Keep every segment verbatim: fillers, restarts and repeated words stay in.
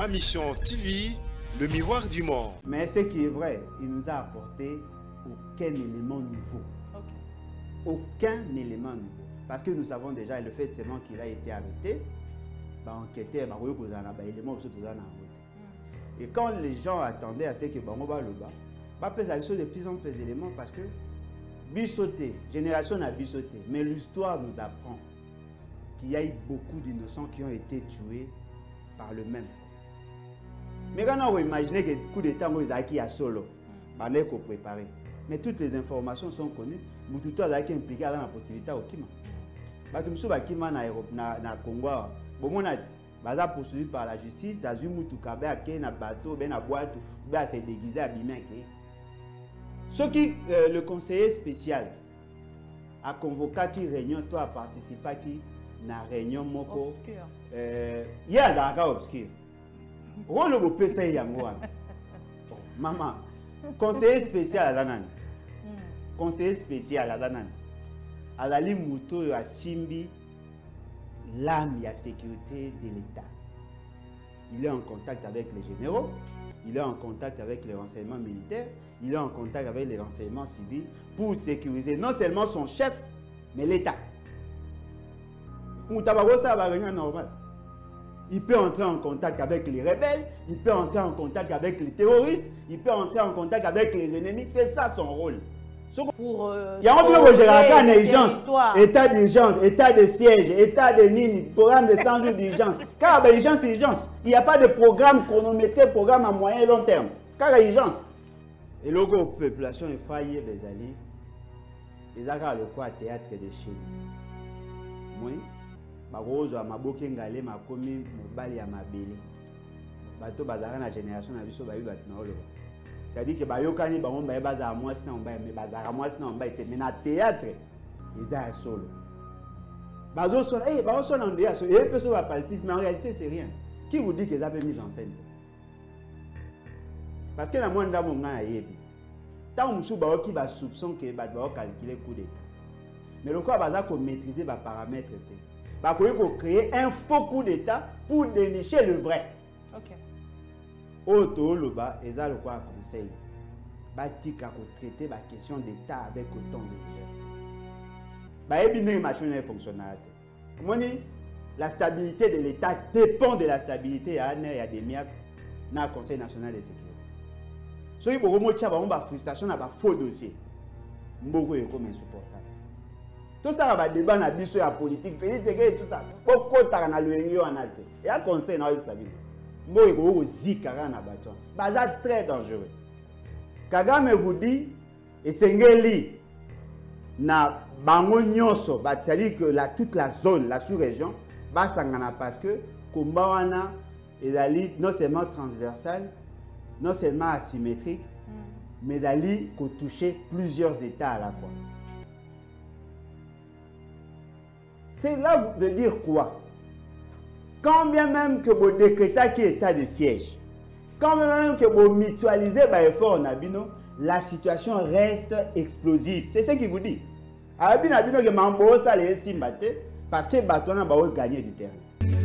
Ma mission T V, le miroir du monde. Mais ce qui est vrai, il nous a apporté aucun élément nouveau. Okay. Aucun élément nouveau. Parce que nous savons déjà le fait seulement qu'il a été arrêté, bah, enquêté, bah, élément et quand les gens attendaient à ce que Bangoba Loba, bah, peut de plus en plus d'éléments parce que bissoté, génération a bissoté, mais l'histoire nous apprend qu'il y a eu beaucoup d'innocents qui ont été tués par le même fait. Mais quand on imagine que le coup d'État est à solo, on est préparé. Mais toutes les informations sont connues. Moutoutou a été impliqué dans la possibilité au Kima. Batumsu Bakima na na Congo, Bomonati, baza poursuivi par la justice, Azu Moutouka be ake na bateau, be na boîte, be a se déguisé abîmé ke. Ce qui euh, le conseiller spécial a convoqué qui réunion toi a participé qui na réunion moko obscur. Euh il y a un obscur. On le peut ça yango. Maman, conseiller spécial à Zanani. Conseiller spécial à Zanani. Alali Mouto a Simbi l'âme et la sécurité de l'État. Il est en contact avec les généraux, il est en contact avec les renseignements militaires, il est en contact avec les renseignements civils pour sécuriser non seulement son chef, mais l'État. Moutabagosa va rien normal. Il peut entrer en contact avec les rebelles, il peut entrer en contact avec les terroristes, il peut entrer en contact avec les ennemis. C'est ça son rôle. Pour euh, il y a un peu de urgence, état d'urgence, état de siège, état de nini, programme de cent jours d'urgence. Car il y a urgence, urgence. Il n'y a pas de programme chronométré, programme à moyen et long terme. Car il y a urgence. Et le gros population est faillie, Bezali. Ils ont le quoi théâtre de Chine. Moi, je ma boke ngale ma komi mobali ya mabele. Bato bazara na génération na biso bayi batna oloba. C'est-à-dire que bayokani bango baye bazara mwasi na mbaye mais bazara mwasi na mbaye te mais na théâtre ils a solo. Bazo solo eh bazo solo ndé solo et personne va palpite mais en réalité c'est rien. Qui vous dit que ça peut mise en scène? Parce que la mwanda monga yebi. Tant musu bawo ki ba soupçon que ba doit calculer coup d'état. Mais le quoi baza ko maîtriser ba paramètres te. Bah, il faut créer un faux coup d'État pour dénicher le vrai. Ok. Auto Loba, et ça le quoi conseil. Bah, tika ko traiter la question d'État avec autant de légèreté. Bah, et bien, machine est fonctionnelle. La stabilité de l'État dépend de la stabilité à des miens dans le Conseil national de sécurité. Si vous avez une frustration, un faux dossier, beaucoup est comme insupportable. Tout ça va débat na biso ya politique, Félix et tout ça. Pourquoi tu as le en alte? Et un conseil na Sabine. Moi il faut zika na bato. Baza très dangereux. Kagame vous dit et sengeli na bango nyonso, c'est-à-dire que la toute la zone, la sous-région, ba sangana parce que combat wana ezali non seulement transversal, non seulement asymétrique, mm. mais dali ko toucher plusieurs états à la fois. Cela veut dire quoi? Quand bien même que vous décrétez qu'il y a état de siège, quand bien même que vous mutualisez l'effort en Abino, la situation reste explosive. C'est ce qu'il vous dit. Abino Abino que Mambo ça les simbate parce que Batona va gagner du terrain.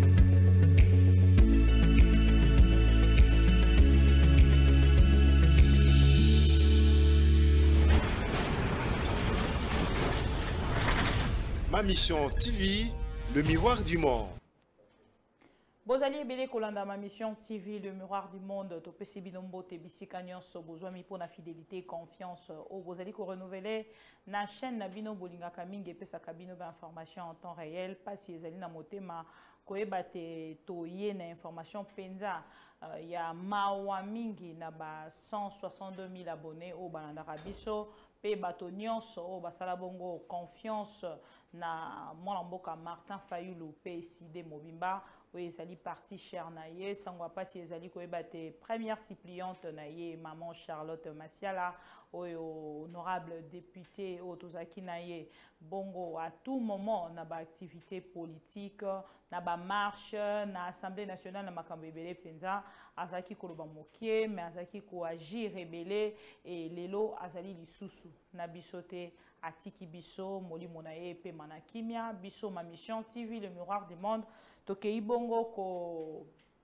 Ma mission T V, le miroir du monde. Bozali Bele Kolanda, ma mission T V, le miroir du monde. Topesi binombo te bisika nyonso besoin mi pour la fidélité, confiance. Au Bozali ko renouveler na chaîne na bino bolinga kaminge pesa kabino ba information en temps réel. Pas si ezali na motema koyeba te toye na information penza. Il y a mawa mingi na ba cent soixante-deux mille abonnés au balanda biso. Pe bato nyonso o basala bongo confiance na mwana mboka Martin Fayulu P C D Mobimba oui ezali parti cher na ye sangwa pasi ezali koyeba te première suppliante na ye maman Charlotte Masiala oyo honorable député o tozaki na ye bongo à tout moment na ba activité politique na ba marche na assemblée nationale na makambo ebele penza azaki koloba mokie mais azaki ko agir rebelle et lelo azali lisusu na bisote atiki biso molimo na ye pe manakimia biso ma mission T V le miroir du monde tokei bongo ko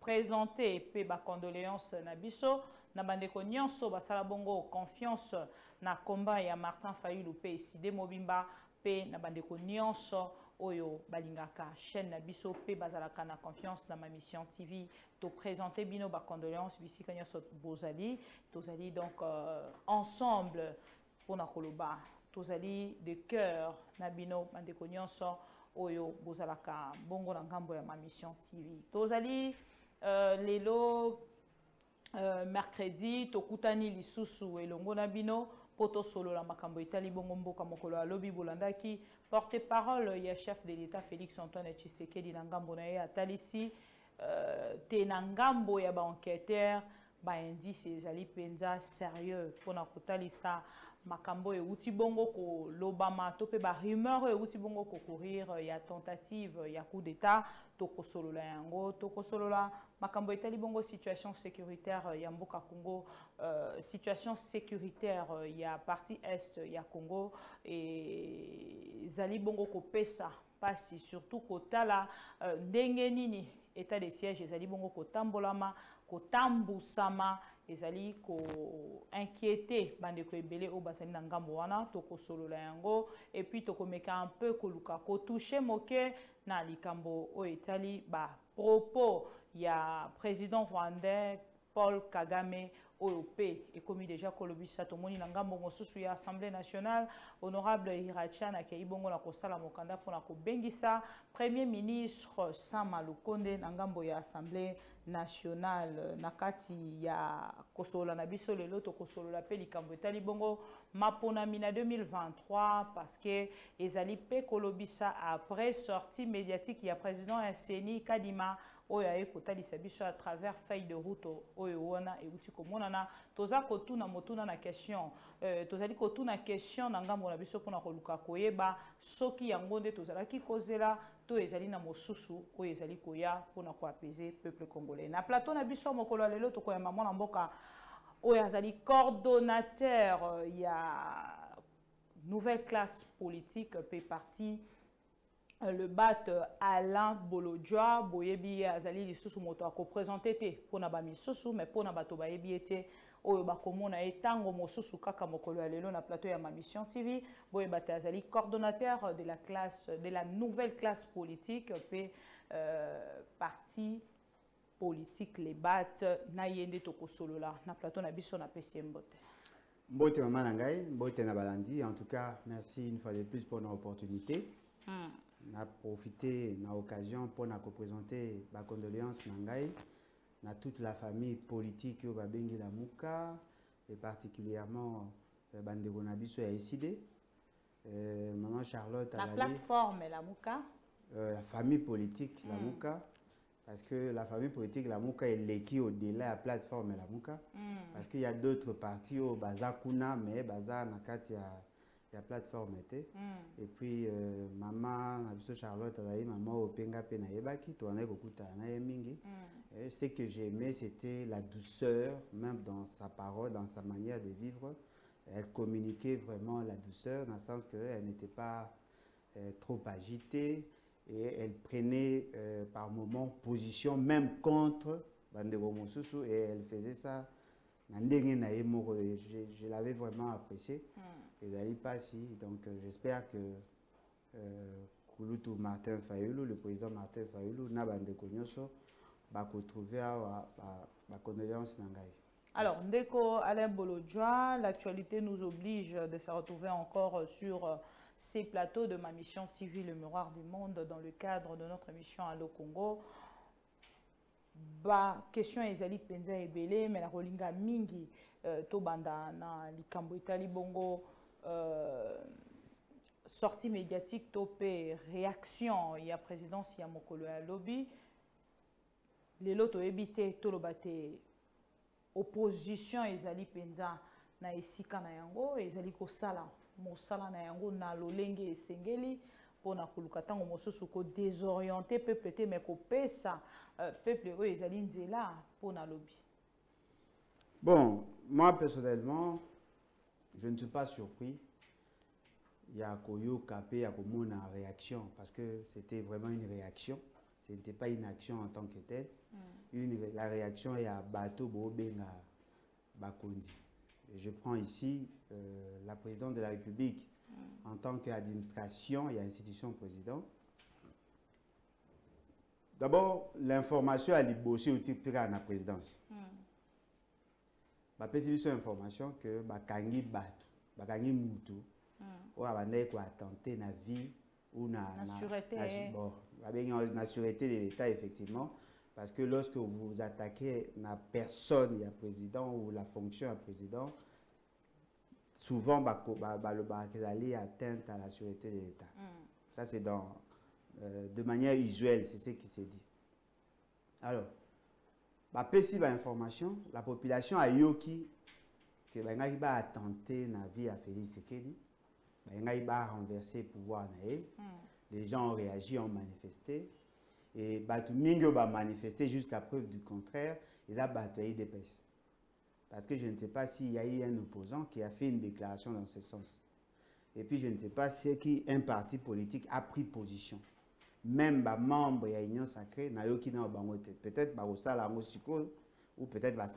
présenter pe ba condoléances na biso na bandeko nyonso basala bongo confiance na combat ya Martin Fayulu pe Side Mobimba pe na bandeko nyonso oyo balingaka chaîne na biso pe bazalaka na confiance na ma mission T V to présenter bino ba condoléances bisika nyonso bozali tozali donc euh, ensemble pour na koloba tozali de cœur na bino bandeko nyonso oyo bozalaka bongo na ngambo ya ma mission T V tozali euh, lelo euh, mercredi tokutani lisusu elongo na bino poto solo la makambo itali bongo mboka mokolo alobi bolandaki porte-parole ya chef de l'État Félix Antoine Tshisekedi na ngambo na ye atalisi euh, te na ngambo ya ba enquêteur ba indice ezali penza sérieux pona kotalisa makambo e uti bongo ko lobama to pe ba rumeur e uti bongo ko courir ya tentative ya coup d'état to kosolola yango to kosolola makambo etali bongo situation sécuritaire ya mboka Congo euh, situation sécuritaire ya partie est ya Congo et zali bongo ko pesa pasi surtout kotala euh, ndenge nini état de siège ezali bongo kotambolama kotambusama ezali ko inquiéter bandeko ebele o basali na ngambo wana to kosolola yango et puis to komeka un peu koluka ko toucher moke na likambo o etali ba propos ya président rwandais Paul Kagame oyo pe ekomi déjà kolobisa tomoni na ngambo mosusu ya Assemblée nationale honorable Iracha na ke ibongo na kosala mokanda pona ko bengisa premier ministre Sama Lukonde na ngambo ya Assemblée nationale na kati ya kosolola na biso lelo to kosolola pe likambo etali bongo maponami na deux mille vingt-trois parce que ezali pe kolobisa après sortie médiatique ya président Nseni Kadima oyo aye kotalisa biso à travers feuille de route oyo wana euti komonana toza kotuna motuna na question euh, tozali kotuna question na ngambo na biso pona koluka koyeba soki yango nde tozalaki kozela to ezali na mosusu oyo ezali koya pona ko apaiser peuple congolais na plateau na biso mokolo lelo tokoyamba mwana mboka oyo azali coordonnateur ya nouvelle classe politique pe parti le bat Alain Bolodjoa boyebi azali lisusu moto a représenter te pona ba misusu mais pona bato bayebi ete oyo bakomona etango mosusu kaka mokolo ya lelo na plateau ya ma mission T V boyeba te azali coordonnateur de la classe de la nouvelle classe politique pe euh, parti politique les bat na yende to kosolola na plateau na biso na P C M mbote mbote mama na ngai mbote na balandi en tout cas merci une fois de plus pour l'opportunité. Hmm. On a profité de l'occasion pour nous présenter ma condoléance à toute la famille politique au Babengi la Mouka et particulièrement Bandego Nabiso et Aïside. Euh, Maman Charlotte la plateforme la Mouka euh, la famille politique la mm. Mouka parce que la famille politique la Mouka est l'équipe au-delà de la plateforme la Mouka mm. parce qu'il y a d'autres partis au Bazakuna mais Baza Nakati a la plateforme était mm. et puis euh, maman Abiso Charlotte a maman au Penga Pena Yebaki tourné beaucoup na Yemingi et ce que j'ai aimé c'était la douceur même dans sa parole dans sa manière de vivre elle communiquait vraiment la douceur dans le sens que elle n'était pas euh, trop agitée et elle prenait euh, par moments position même contre Bandego Mosusu et elle faisait ça. Je, je l'avais vraiment apprécié. Mm. Et d'aller passer. Donc euh, j'espère que euh, Kouloutou Martin Fayulu, le président Martin Fayulu, n'a pas de connaissances, va retrouver ma condoléance Nangaï. Alors, Ndeko Alain Bolodjoa, l'actualité nous oblige de se retrouver encore sur euh, ces plateaux de ma mission T V, le miroir du monde, dans le cadre de notre mission Allo Congo. Ba question ezali penza ebele mais la rolinga mingi euh, to banda na likambo itali bongo euh, sortie médiatique topé réaction ya présidence ya mokolo ya lobby lelo to ebité to lobate opposition ezali penza na esika na yango ezali ko sala mosala na yango na lolenge esengeli pona kuluka tango mosusu ko désorienter peuple te mais ko pesa euh, peuple oyo ezali nzela pona lobby. Bon, moi personnellement, je ne suis pas surpris. Il y a koyo kapé ya komona réaction parce que c'était vraiment une réaction. Ce n'était pas une action en tant que telle. Mm. Une, la réaction est à Bato Bobenga Bakondi. Et je prends ici euh, la présidente de la République mm. en tant qu'administration et institution président. D'abord, l'information a libéré au type de la présidence. Mm. Bah, préciser information que Bakangi Bato, Bakangi Moutou, ou abandé quoi tenter na vie ou na na sûreté bon avec la sûreté de l'État effectivement parce que lorsque vous vous attaquez na personne, il y a président ou la fonction à président, souvent bah bah le bah aller atteinte à la sûreté de l'État. Mm. Ça c'est dans euh, de manière usuelle, c'est ce qui s'est dit. Alors bah péci bah information, la population a yoki que bah ngai ba attenter na vie à Félix Tshisekedi. Il a renversé le pouvoir. Mm. Les gens ont réagi, ont manifesté. Et Batu Mingo a manifesté jusqu'à preuve du contraire. Ils ont battu des pèses. Parce que je ne sais pas s'il y a eu un opposant qui a fait une déclaration dans ce sens. Et puis je ne sais pas si un parti politique a pris position. Même les membres de l'Union sacrée, peut-être ou peut-être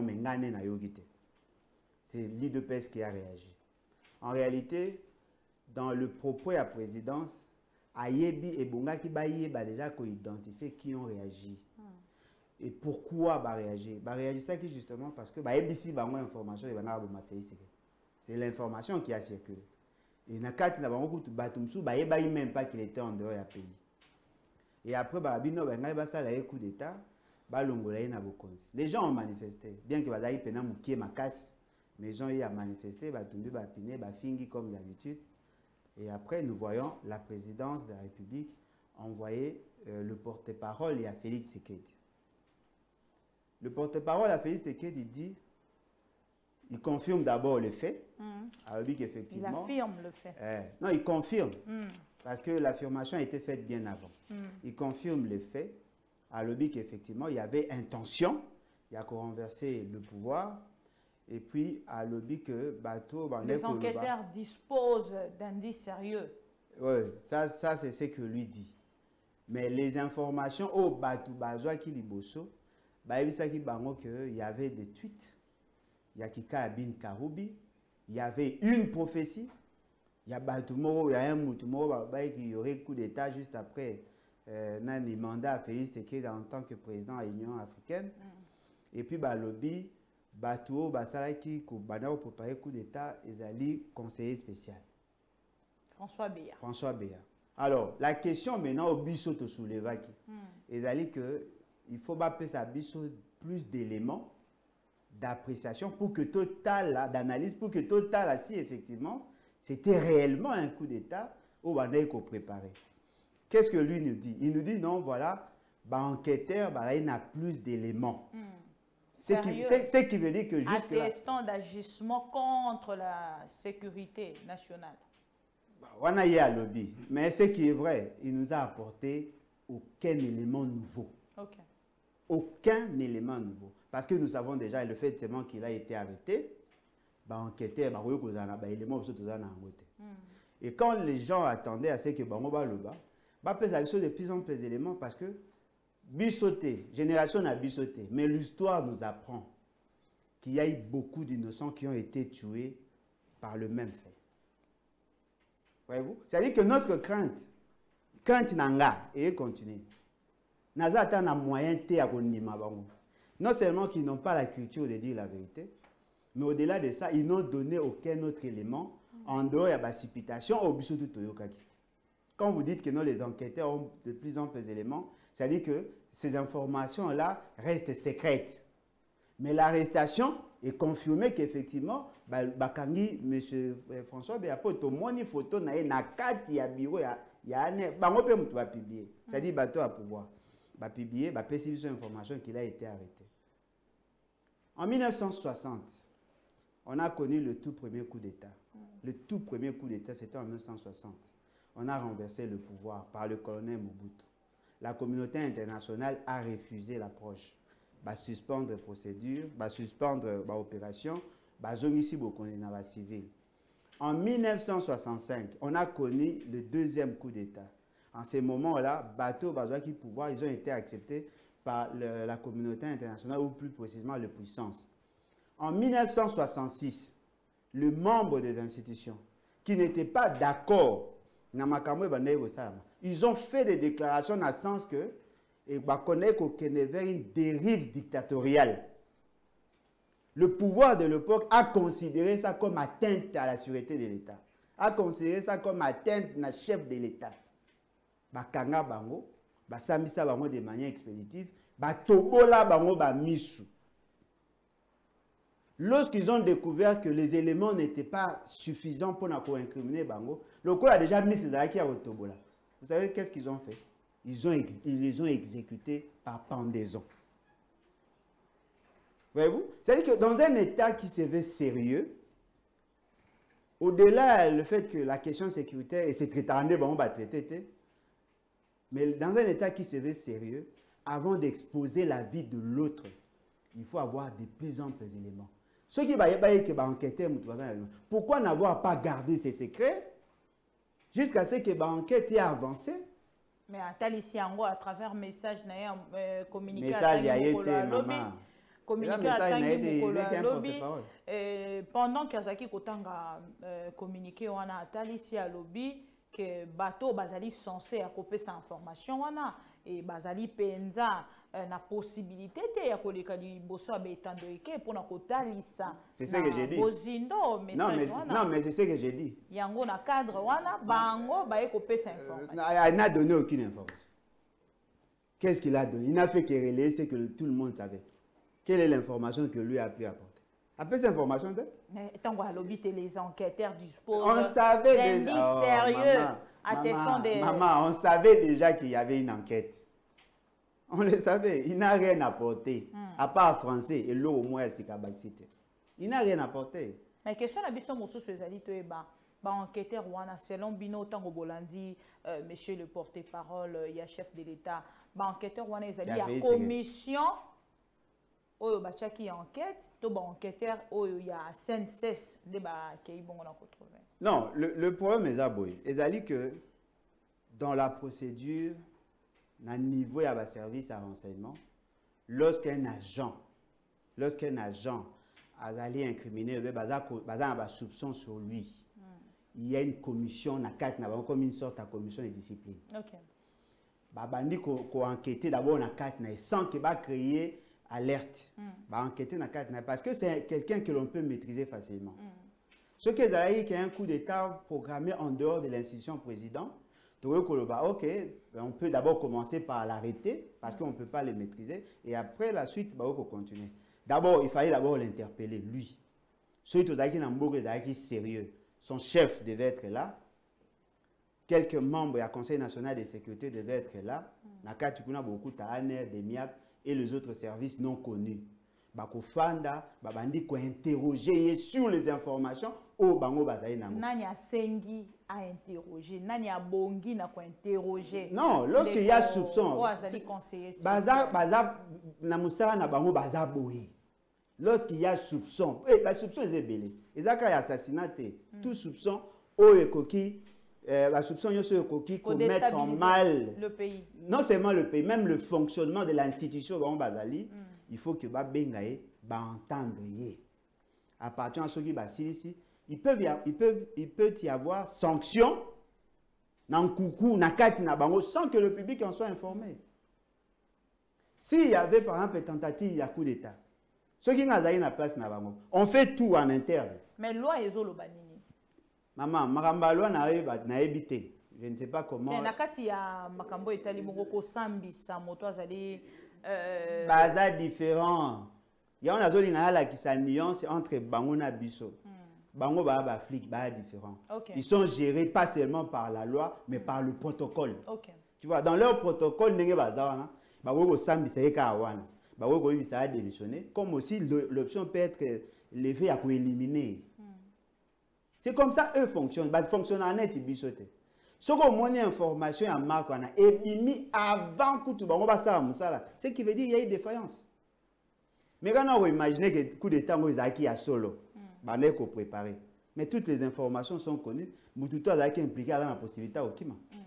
c'est l'I D P S qui a réagi. En réalité, dans le propos de la présidence, Ayebi et Bonga qui ba déjà identifié qui ont réagi. Mm. Et pourquoi ba réagi? Ba réagi ça qui justement parce que ba ici ba moi information et ba na ba c'est l'information qui a circulé. Et na kati na bango kutu batumsu ba yeba même pas qu'il était en dehors du pays. Et après ba bino ba ngai ba sala e coup d'état ba longola na bokonzi. Les gens ont manifesté bien que ba dai pena mukie makasi. Mais les gens y ont manifesté, bah tombé, bah piné, bah fingi comme d'habitude. Et après, nous voyons la présidence de la République envoyer euh, le porte-parole à Félix Tshisekedi. Le porte-parole à Félix Tshisekedi dit, il confirme d'abord le fait. Mm. Alors, effectivement, il affirme le fait. Euh, non, il confirme. Mm. Parce que l'affirmation a été faite bien avant. Mm. Il confirme le fait. Alors, effectivement, il y avait intention. Il y a qu'à renverser le pouvoir. Et puis, à lobby que bateau... Les enquêteurs disposent d'indices sérieux. Oui, ça, ça c'est ce que lui dit. Mais les informations au bateau, bateau qui liboso, il y avait des tweets, il y a Kika Abin Karoubi, il y avait une prophétie, il y a bateau il y a un moutoumoro qui y aurait coup d'État juste après euh, le mandat à Félix Tshisekedi en tant que président de l'Union africaine. Mm. Et puis, bah, lobby... Bateau, Basalaki, Koubana, pour préparer coup d'État, Ezali, conseiller spécial. François Béa. François Béa. Alors, la question maintenant au bisso te soulève qui. Ezali que il faut bapper sa bisso plus d'éléments d'appréciation pour que total, d'analyse, pour que total, si effectivement, c'était réellement un coup d'État au Banaï qu'on préparait. Qu'est-ce que lui nous dit? Il nous dit non, voilà, bah, enquêteur, bah, il n'a plus d'éléments. Mm. Ce qui, qui veut dire que jusque là... Attestant d'agissement contre la sécurité nationale. On a eu un lobby. Mais ce qui est vrai, il nous a apporté aucun élément nouveau. Okay. Aucun élément nouveau. Parce que nous savons déjà le fait tellement qu'il a été arrêté, bah, enquêté, bah, bah, élément, mm. Et quand les gens attendaient à ce que bah, on va le bas, bah, peut de plus en plus d'éléments parce que bissoté, génération a bissoté, mais l'histoire nous apprend qu'il y a eu beaucoup d'innocents qui ont été tués par le même fait. Voyez-vous? C'est-à-dire que notre crainte, crainte nanga, et continue. Naza atteint un moyen de à non seulement qu'ils n'ont pas la culture de dire la vérité, mais au-delà de ça, ils n'ont donné aucun autre élément en dehors de la précipitation au bissoté Toyokaki. Quand vous dites que non, les enquêteurs ont de plus en plus d'éléments, c'est-à-dire que ces informations-là restent secrètes. Mais l'arrestation est confirmée qu'effectivement, Bakangi, M. François Béapoto, mon photo, na na carte, il y a bureau, il y a un. On peut publier. C'est-à-dire bateau à pouvoir. Va publier, va préciser l'information qu'il a été arrêté. En mille neuf cent soixante, on a connu le tout premier coup d'État. Le tout premier coup d'État, c'était en mille neuf cent soixante. On a renversé le pouvoir par le colonel Mobutu. La communauté internationale a refusé l'approche. Va suspendre la procédure, va suspendre l'opération, va zone ici beaucoup dans la civile. En mille neuf cent soixante-cinq, on a connu le deuxième coup d'État. En ces moments-là, bateau, bateau qui pouvoir, ils ont été acceptés par le, la communauté internationale ou plus précisément les puissances. En mille neuf cent soixante-six, le membre des institutions qui n'étaient pas d'accord, ils ont fait des déclarations dans le sens que et bah, connaît qu'on est vers une dérive dictatoriale. Le pouvoir de l'époque a considéré ça comme atteinte à la sûreté de l'État, a considéré ça comme atteinte à chef de l'État. Bakanga bango, basambisa bango de manière expéditive, batobola bango ba misu. Lorsqu'ils ont découvert que les éléments n'étaient pas suffisants pour incriminer bango, le cours a déjà mis ses acquis à Otobola. Vous savez qu'est-ce qu'ils ont fait? Ils, ont ils les ont exécutés par pendaison. Voyez-vous? C'est-à-dire que dans un État qui se veut sérieux, au-delà du fait que la question sécuritaire, et c'est très tardé, bon, on va traiter, mais dans un État qui se veut sérieux, avant d'exposer la vie de l'autre, il faut avoir de plus amples éléments. Ceux qui vont enquêter, pourquoi n'avoir pas gardé ces secrets jusqu'à ce que l'enquête ait avancé? Mais ici, à travers message, euh, communiqué message y a été, maman. Communiqué à Tangi lobby. Pendant que Zaki Kotanga communiqué, on a ici à lobby que bateau bazali censé accoper sa information, on a et bazali penza na possibilité de ya koleka di boso abetando eke pour na kotalisa. C'est ce que j'ai dit. Bozindo non mais non mais c'est ce que j'ai dit. Yango na cadre wana bango ba ekoper sa information. Il n'a donné aucune information. Qu'est-ce qu'il a donné? Il n'a fait que relayer ce que tout le monde savait. Quelle est l'information que lui a pu apporter? Après cette information de tant que lobby les enquêteurs disposent on savait déjà oh, sérieux maman, attestant des maman on savait déjà qu'il y avait une enquête. On le savait, il n'a rien apporté, hmm. à part français et l'eau au moins c'est capacité. Il n'a rien apporté. Mais question la biso mosu sezali to eba ba enquêteur wana selon Bino Tango Bolandi euh, monsieur le porte-parole il y a chef de l'État ba enquêteur wana ezali ya commission oyo bachaki enquête to ba enquêteur oyo ya S N C S de ba kei bongo na retrouver. Non, le, le problème est aboy. Ezali que dans la procédure à niveau de service à renseignement, lorsqu'un agent, lorsqu'un agent a allé incriminer, il y a un soupçon sur lui. Mm. Il y a une commission, comme une sorte de commission de discipline. Ok. Bandi ko enquêter d'abord na quatre sans que va créer alerte. Mm. Ba enquêter na quatre parce que c'est quelqu'un que l'on peut maîtriser facilement. Mm. Ce qui est un coup d'état programmé en dehors de l'institution président. Ok, on peut d'abord commencer par l'arrêter parce qu'on ne peut pas le maîtriser et après la suite, on peut continuer. D'abord, il fallait d'abord l'interpeller, lui. Celui qui est sérieux, son chef devait être là, quelques membres du Conseil national de sécurité devaient être là, beaucoup et les autres services non connus. Bakofanda, babandi ko interroger sur les informations au bango bazali nango. Nani a sengi a interroger, nani a bongi na ko interroger. Non, lorsqu'il y a soupçon. Baza baza na musala na bango baza boyi. Lorsqu'il y a soupçon, eh ba soupçon est belé. Ezaka ya assassinat, mm. tout soupçon o ekoki euh la soupçon yo so ekoki ko mettre en mal le pays. Non seulement le pays, même le fonctionnement de l'institution bango bazali. Mm. Il faut que ba bengaye ba entendre yé. À partir de ce qui va ici, ils peuvent ils peuvent il peut y avoir sanction nan coucou na kati na bango sans que le public en soit informé. S'il y avait par exemple tentative il y a coup d'état. Ceux qui n'ont pas place na bango, on fait tout en interne. Mais loi ezolo banini. Maman, maramba loi na na éviter. Je ne sais pas comment. Mais na kati ya makambo etali mongo ko sambisa moto azali Euh... Baza différent. Il y a une nuance entre Bango et Bisso. Mm. Bango ba flic ba différent. Okay. Ils sont gérés pas seulement par la loi mais mm. par le protocole. Okay. Tu vois dans leur protocole ndenge baza ba go sambisa eka wana. Ba go bisa a démissionner comme aussi l'option peut être levée à éliminer. Mm. C'est comme ça eux fonctionnent. Ba fonctionne en net bisoté. Ce qu'on a information à marque on a émis avant que tout bango basa musala. Ce qui veut dire il y a une défaillance. Mais quand on imagine que coup d'état ngo ezaki à solo, ba ne ko préparer. Mais toutes les informations sont connues, Mututu azaki impliqué dans la possibilité au kima.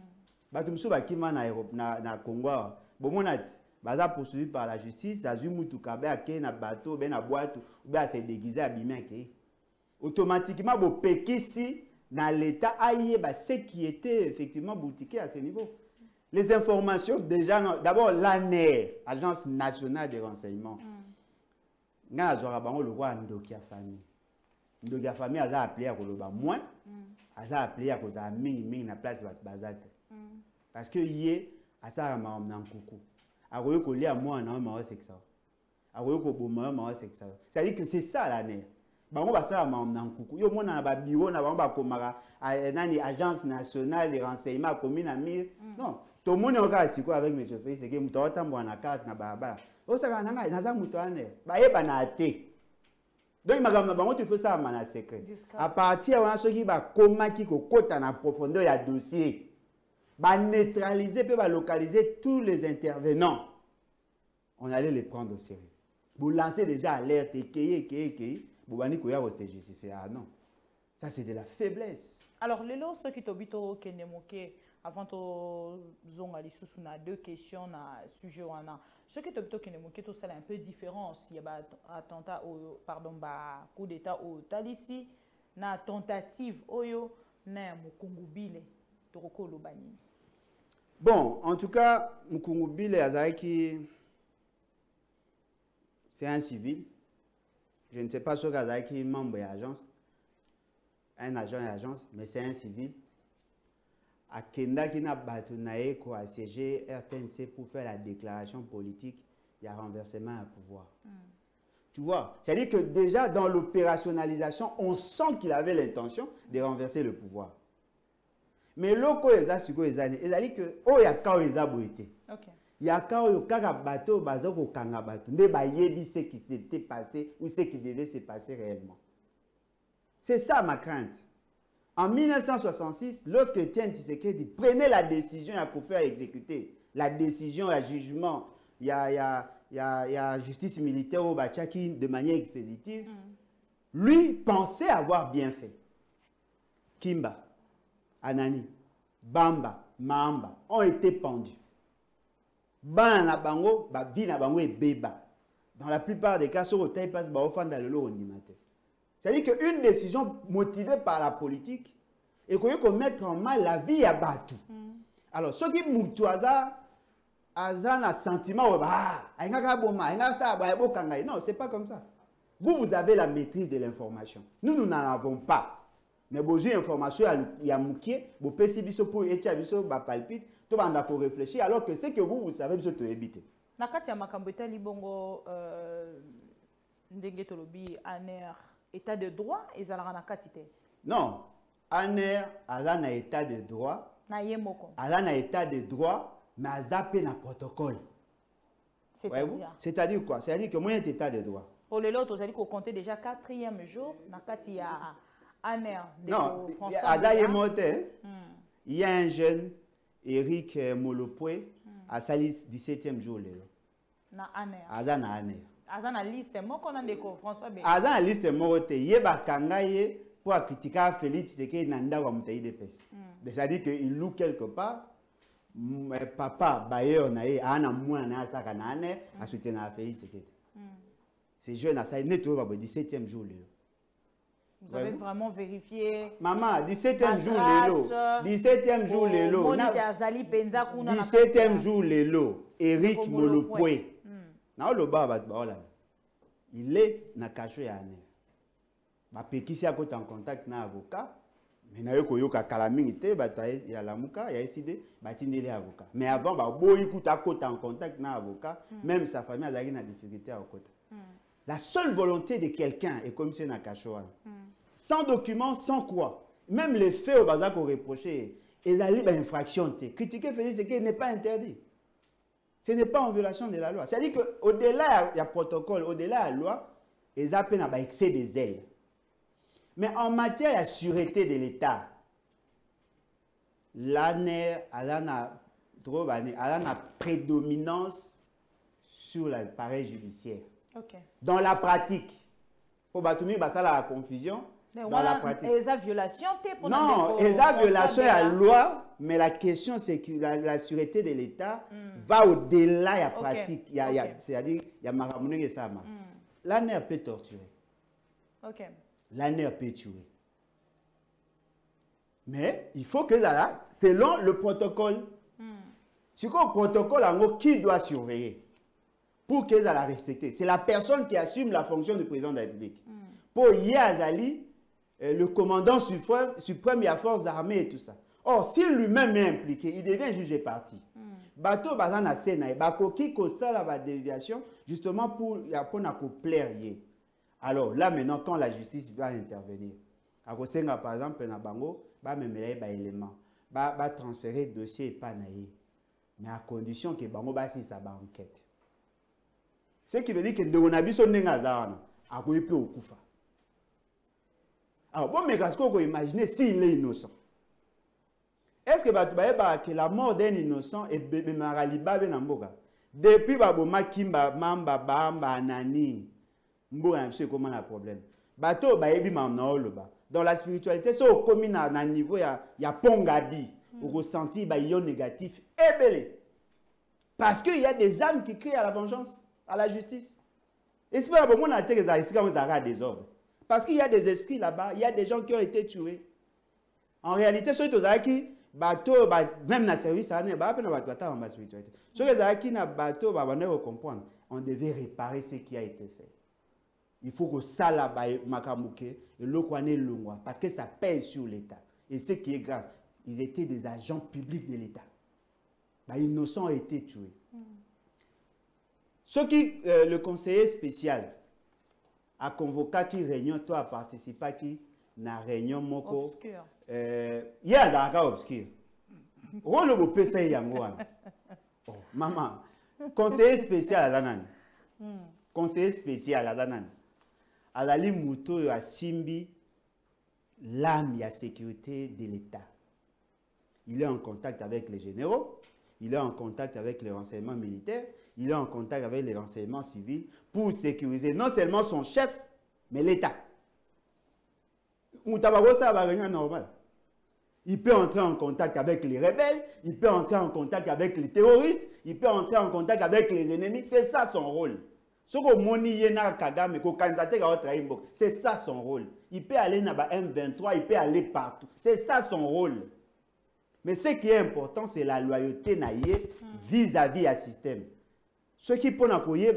Batumso bakima na Europe na na Congo. Bomonati baza poursuivi par la justice, azu mutuka be ake na bateau, be na boîte, be a se déguiser abîmé ke. Automatiquement bo pekisi dans l'état aïe bah ce qui était effectivement boutiqué à ce niveau. Les informations déjà d'abord l'A N E R, Agence nationale des renseignements. Nga azora bango le roi Ndokia famille. Ndokia famille a appelé à koloba moins, a appelé à cause à mingi mingi na place bat bazate. Parce que yé a ça ma na kuku. A royo ko lia moi na ma c'est ça. A royo ko boma ma c'est ça. Ça dit que c'est ça l'A N E R. Bango basala ma na kuku. Yo mona ba bureau na bango ba komara nani agence nationale des renseignements commune à Mir. Non, tout le monde est encore assis avec M. Félix, c'est que nous avons une carte na baba. O saka nanga naza muto ane. Ba yeba na te. Donc magam bango tu fais ça en secret. À partir de ce qui va komaki ko kota na profondeur ya dossier. Ba neutraliser peut ba localiser tous les intervenants. On allait les prendre au sérieux. Vous lancez déjà alerte et keye keye keye. Boubani koya se justifier. Ah non. Ça c'est de la faiblesse. Alors, les lots, ceux qui t'obito kenemoke avant to zonga li sous na deux questions na sujet wana. Ceux qui t'obito kenemoke tout ça est un peu différent. S'il y a ba attentat au pardon ba coup d'état au Talisi na tentative oyo na mukungubile toroko lobani. Bon, en tout cas, mukungubile azaki c'est un civil. Je ne sais pas ce qu'azaki membre de l'agence. Un agent d'agence, mais c'est un civil. À Kenda qui n'a pas ko a siégé R T N C pour faire la déclaration politique, il y a renversement à pouvoir. Mm. Tu vois, c'est-à-dire que déjà dans l'opérationnalisation, on sent qu'il avait l'intention de renverser le pouvoir. Mais loko eza siko ezane, ezali que oh ya kao eza boité. OK. Ya kao yo kaka bateau bazoko kanga bateau, nde ba yebi ce qui s'était passé ou ce qui devait se passer réellement. C'est ça ma crainte. En mille neuf cent soixante-six, lorsque Etienne Tshisekedi prenait la décision pour faire exécuter la décision, le jugement, il y a, y a, y a, y a justice militaire au Bachaki de manière expéditive, mm. lui pensait avoir bien fait. Kimba, Anani, Bamba, Mamba ont été pendus. Bana bango, Bina bango et Beba. Dans la plupart des cas, sur le taille passe au fan dans le lot on c'est-à-dire qu'une décision motivée par la politique et qu'on mettre en mal la vie à Batou. Mm. Alors, ceux qui moutou aza, aza un sentiment, ah, non, c'est pas comme ça. Vous, vous avez la maîtrise de l'information. Nous, nous n'en avons pas. Mais vous avez l'information, il y a mouké, vous pouvez si pour échabiso, bah palpite, tout le monde pour réfléchir, alors que c'est que vous, vous savez, vous êtes éviter. Nakati ya makambeta libongo, ndenge tolobi aner. État de droit et Zalana Katite. Non, A N E R a un état de droit. A un état de droit, mais a zappé un protocole. C'est-à-dire quoi? C'est-à-dire que moi, j'ai un état de droit. Pour le lot, vous allez compter déjà quatrième jour, il y a A N E R. Non, il y a un jeune, Eric Molopoué, à sa liste dix-septième jour. Na A N E R. A N E R. Azana liste moko na ndeko François Bé. Azana liste moko te yeba kangaye pour critiquer Félix Tshisekedi nanda wa mutayi de pesa. C'est-à-dire que il loue quelque part papa bailleur na ye ana mwana na saka na ane a soutenir Félix Tshisekedi. Ces jeunes à ça neto ba dix-septième jour lelo. Vous avez vraiment vérifié maman dix-septième jour lelo. dix-septième jour lelo. dix-septième jour lelo. Eric Molopoué. Il est na caché à Aner. Ba pekisi a en contact na avocat. Mais na yoko yoka calamité ba il y a la muka, il y a décidé ba tindeli avocat. Mais avant ba boyi kuta kota en contact na avocat, même sa famille a eu na difficulté à kota. La seule volonté de quelqu'un est comme c'est na caché. Sans document, sans quoi. Même les faits au bazar qu'on reprochait, ils allaient ba infraction. Critiquer Félix Tshisekedi n'est pas interdit. Ce n'est pas en violation de la loi. C'est-à-dire qu'au-delà, il y a protocole, au-delà de la loi, ils appellent à excès des ailes. Mais en matière de sûreté de l'État, l'A N E R a une prédominance sur l'appareil judiciaire. Okay. Dans la pratique, pour battre la confusion, dans la pratique. Et ça violation non, et ça violation à la loi, mais la question c'est que la, la sûreté de l'État mm. va au-delà de la pratique. Okay. Okay. C'est-à-dire, il y a Maramoune et Sama. Mm. L'année peut torturer. Okay. L'année peut tuer. Mais il faut que là, selon le protocole, mm. c'est quoi le protocole en gros, qui doit surveiller pour qu'elle la respecter? C'est la personne qui assume la fonction du président de la République. Mm. Pour Yazali, euh, le commandant suprême, suprême, il y a forces armées et tout ça. Or, s'il lui-même est impliqué, il devient juge et parti. Bateau bazan na sena, bako qui ça la déviation justement pour pour plaire. Alors là maintenant quand la justice va intervenir, à Kosenga par exemple na bango, ba memela ba élément, ba ba transférer dossier pas naïe, mais à condition que bango ba si ça ba enquête. Ce qui veut dire que ndongo na biso ndenga zana, a ko ipe okufa. Alors bon mais qu'est-ce qu'on peut imaginer s'il est innocent? Est-ce que la mort d'un innocent est depuis Baboma Kimba Mamba Bamba Nani Mboura comment un problème? Bateau Baebi Mamnaoloba. Dans la spiritualité, c'est au commun à un niveau, il y a Pongabi, où ressenti ion négatif et belé. Parce qu'il y a des âmes qui crient à la vengeance, à la justice. Et c'est pas bon on a été des ordres. Parce qu'il y a des esprits là-bas, il y a des gens qui ont été tués. En réalité, ceux qui bateau même dans le service ça n'est pas na bateau en ma spiritualité. Ceux qui na bateau ba on comprendre, on devait réparer ce qui a été fait. Il faut que ça là ba makamuke et le kwané longwa parce que ça pèse sur l'État. Et ce qui est grave, ils étaient des agents publics de l'État. Bah innocents ont été tués. Mm. Ce qui euh, le conseiller spécial a convoqué qui réunion toi a participé qui na réunion moko obscur. Euh, il y a un cas obscur. On le peut payer yangoana. Oh, maman, conseiller spécial à Zanan. Conseiller spécial à Zanan. À la ligne Mouto à Simbi, l'âme et la sécurité de l'État. Il est en contact avec les généraux, il est en contact avec les renseignements militaires, il est en contact avec les renseignements civils pour sécuriser non seulement son chef, mais l'État. Normal. Il peut entrer en contact avec les rebelles, il peut entrer en contact avec les terroristes, il peut entrer en contact avec les ennemis. C'est ça son rôle. C'est ça son rôle. Il peut aller dans M vingt-trois, il peut aller partout. C'est ça son rôle. Mais ce qui est important, c'est la loyauté vis-à-vis du système. Ce qui peut nous dire,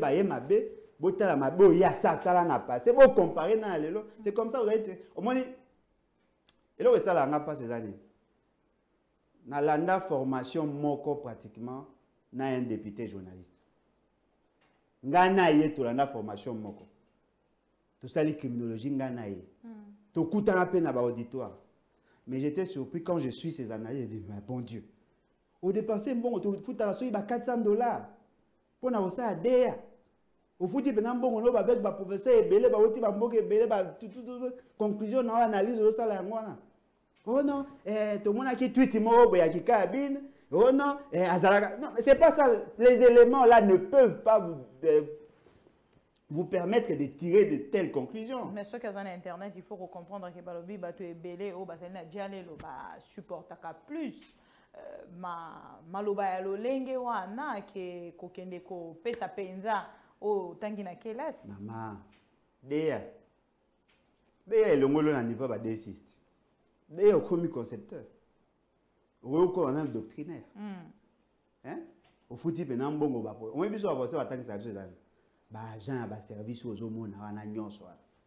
c'est pour comparer dans les c'est comme ça vous avez au moins et là ça n'a pas ces années na landa formation moko pratiquement na un député journaliste ngana yé to landa formation moko tout ça les criminologie ngana yé to kutana pe na ba auditoire mais j'étais surpris quand je suis ces analyses je dis mais bon Dieu au dépenser bon to futa so ba quatre cents dollars pour na ça à der au foot il benam bon on avec ba professeur et belé ba oti ba mboke belé ba tout tout conclusion na analyse de ça là ngwana oh non eh tout le monde qui tweet mo boya ki cabine oh non eh azalaka non c'est pas ça les éléments là ne peuvent pas vous euh, vous permettre de tirer de telles conclusions. Mais ce qu'ils ont internet il faut comprendre que balobi ba to belé o ba sena dialé lo ba supportaka plus ma maloba ya lolenge wana ke kokende ko pesa penza o tangi na kelas maman deya deya longolo na niveau ba desiste deya comme concepteur ou comme même doctrinaire hein au fouti pe na mbongo ba po on biso ba ba tangi sa biso za ba agent ba service aux homona wana nyonso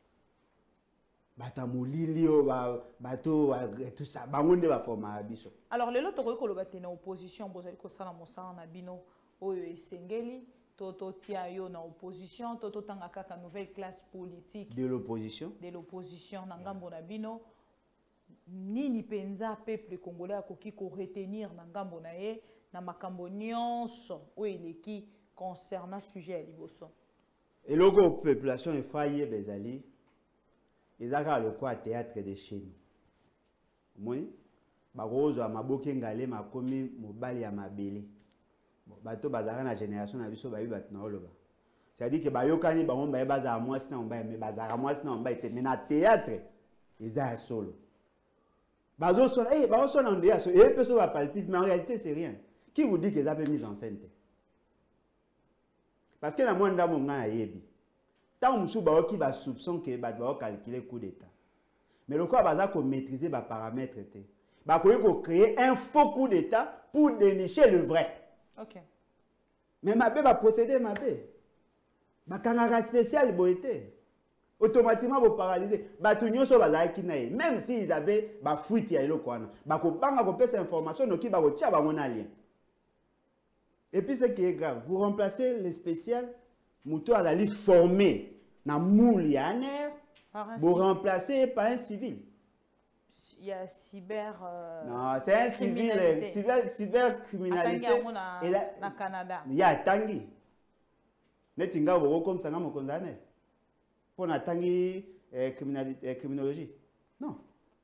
bata molili o ba bato tout ça bangonde ba forma biso. Alors le loto ko lo batena opposition bozali ko sala mosala na bino oyo esengeli toto tia yo na opposition toto tanga kaka nouvelle classe politique de l'opposition de l'opposition na ngambo na bino nini penza peuple congolais akoki ko retenir na ngambo na ye na makambo nyonso o eleki concernant sujet ya liboso. Et logo population efaye bezali ezaka le quoi théâtre de chez nous. Moi barozo amaboke ngale makomi mobali ya mabele. Bon bato bazara na génération na biso bayi bat na oloba. C'est-à-dire que bayokani bango baye bazara mwasi na mbaye mais bazara mwasi na mbaye te mais na théâtre ils ont solo. Bazo solo, eh, bazo solo en dehors, et personne va palpiter, mais en réalité c'est rien. Qui vous dit qu'ils avaient mis en scène? Parce que la moindre dame a yebi. Tant que vous avez un soupçon que vous avez calculé le coup d'État. Mais le coup baza ko maîtriser les paramètres. Bah ko créer un faux coup d'État pour dénicher le vrai. OK. Mais ma va procéder ma bé. Ba kangara spécial boité. Automatiquement vous paralysez. Ba tout nyonso baza ki na même s'ils avaient ba fuite ya ilo kwana. Ba ko banga ko pesa information no ki ba ko tia ba mona lien. Et puis ce qui est grave, vous remplacez les spéciales Moutou a la formé dans moule yaner, vous remplacez par un civil. Il y a cyber. Euh, non, c'est un civil, cyber, cybercriminalité. Et là, au Canada. Il y a Tanguy. Netinga vous comme ça, vous condamné. Pour la Tanguy criminalité, criminologie. Non.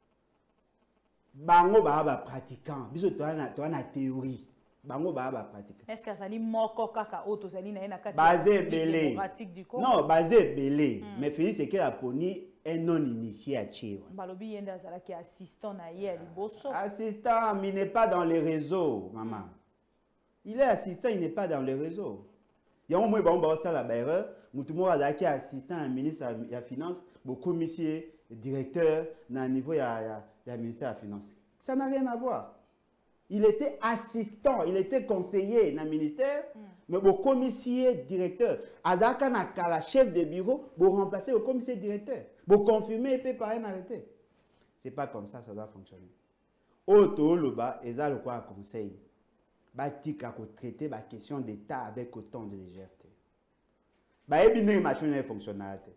Bango ba pratiquant. Bisous, tu as la théorie. Bango ba ba pratique. Est-ce que ça dit moko kaka auto sali na na basé belé. Non, basé belé. Mais Félix c'est qu'elle a poni un non initié à Tchèque. Balobi yenda zala qui assistant na hier liboso. Assistant, mais il n'est pas dans les réseaux, maman. Il est assistant, il n'est pas dans les réseaux. Il y a un moment où on ça la erreur, mutumo a qui assistant à ministre de la finance, beaucoup commissaire, directeur na niveau ya ya ministère de la finance. Ça n'a rien à voir. Il était assistant, il était conseiller dans le ministère, mm. mais le commissaire directeur. Azaka n'a qu'à la chef de bureau pour remplacer le commissaire directeur. Pour confirmer et puis par un arrêté. Ce n'est pas comme ça, ça doit fonctionner. Auto Loba, et ça le quoi conseil. Batik a traité la question d'État avec autant de légèreté. Bah, et bien, machine fonctionnalité.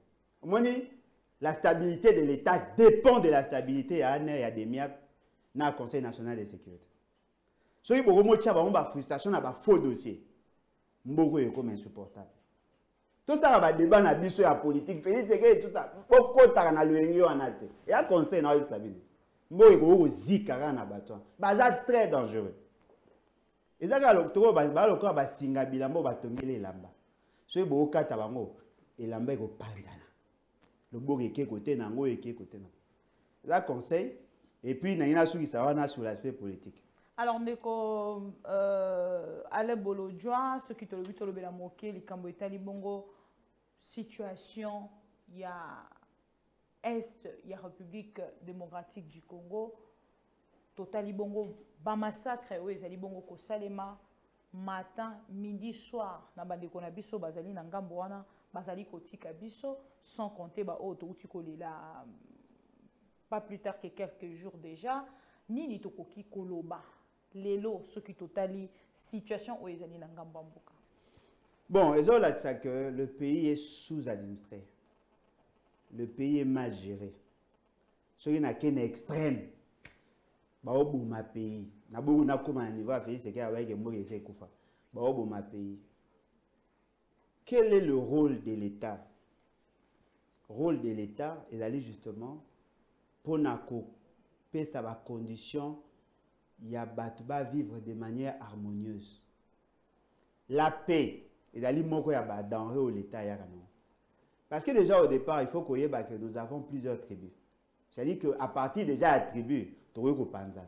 La stabilité de l'État dépend de la stabilité à Anne et à Demia dans le Conseil national de sécurité. Si vous avez une frustration, vous avez un faux dossier. Mboko est comme insupportable. Tout ça va débat dans la politique. Félix Tshisekedi tout ça. Pourquoi tu as un et un conseil dans le Sabine. Mboko est zikara na bateau. C'est très dangereux. Et ça, l'octobre, il va le ba singa bilambo ba tongele lamba. Si vous avez un tabango, et lamba est au panzana. Le beau est côté nango et côté nango. Ça conseil. Et puis, il y a un sur l'aspect politique. Alors, ndeko euh, Ale Bolodjoa, ce qui te le dit, le bela moqué, les Camboïta, les Bongo, situation, il y a Est, il y a République démocratique du Congo, Total Bongo, ba massacre, oui, Zali Bongo ko Salema, matin, midi, soir, na bande ko na biso, bazali na ngambo wana, bazali ko tika biso, sans compter ba auto ou tiko la pas plus tard que quelques jours déjà, ni ni tokoki koloba. Lelo, ce qui totali situation où ils sont dans Ngambambuka. Bon, ils ont là que le pays est sous-administré. Le pays est mal géré. Ce qui n'a qu'un extrême. Bah, au bout ma pays. Na beaucoup na comme un niveau à faire, c'est qu'il y a un mot qui fait koufa. Bah, au bout ma pays. Quel est le rôle de l'État? Le rôle de l'État est d'aller justement pour nako paix ça va condition. Il y a batba vivre de manière harmonieuse. La paix, et d'aller moko ya ba denrée au l'État yakano. Parce que déjà au départ, il faut qu'on y que nous avons plusieurs tribus. C'est-à-dire qu'à partir déjà de la tribu, tu as un panzan.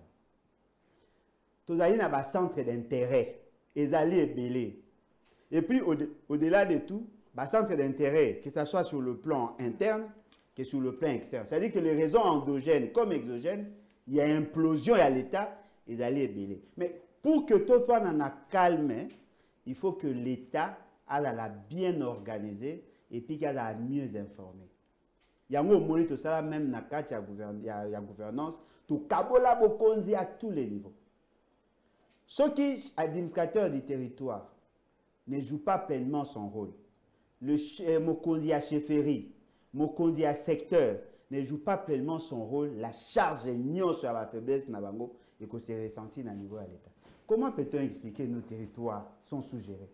Tu as un centre d'intérêt, et zali est belé. Et puis au-delà de tout, le centre d'intérêt, que ce soit sur le plan interne, que sur le plan externe. C'est-à-dire que les raisons endogènes comme exogènes, il y a une implosion à l'État. Et d'aller belé. Mais pour que tout soit en calme, il faut que l'État a la bien organisé et puis qu'il a mieux informé. Il y a un moment tout ça même dans la gouvernance, tout kabola bokonzi à tous les niveaux. Ceux qui administrateurs du territoire ne jouent pas pleinement son rôle. Le mokonzi à chefferie, mokonzi à secteur ne joue pas pleinement son rôle. La charge est nion sur la faiblesse nabango. Et que c'est ressenti dans le niveau de l'État. Comment peut-on expliquer que nos territoires sont sous-gérés?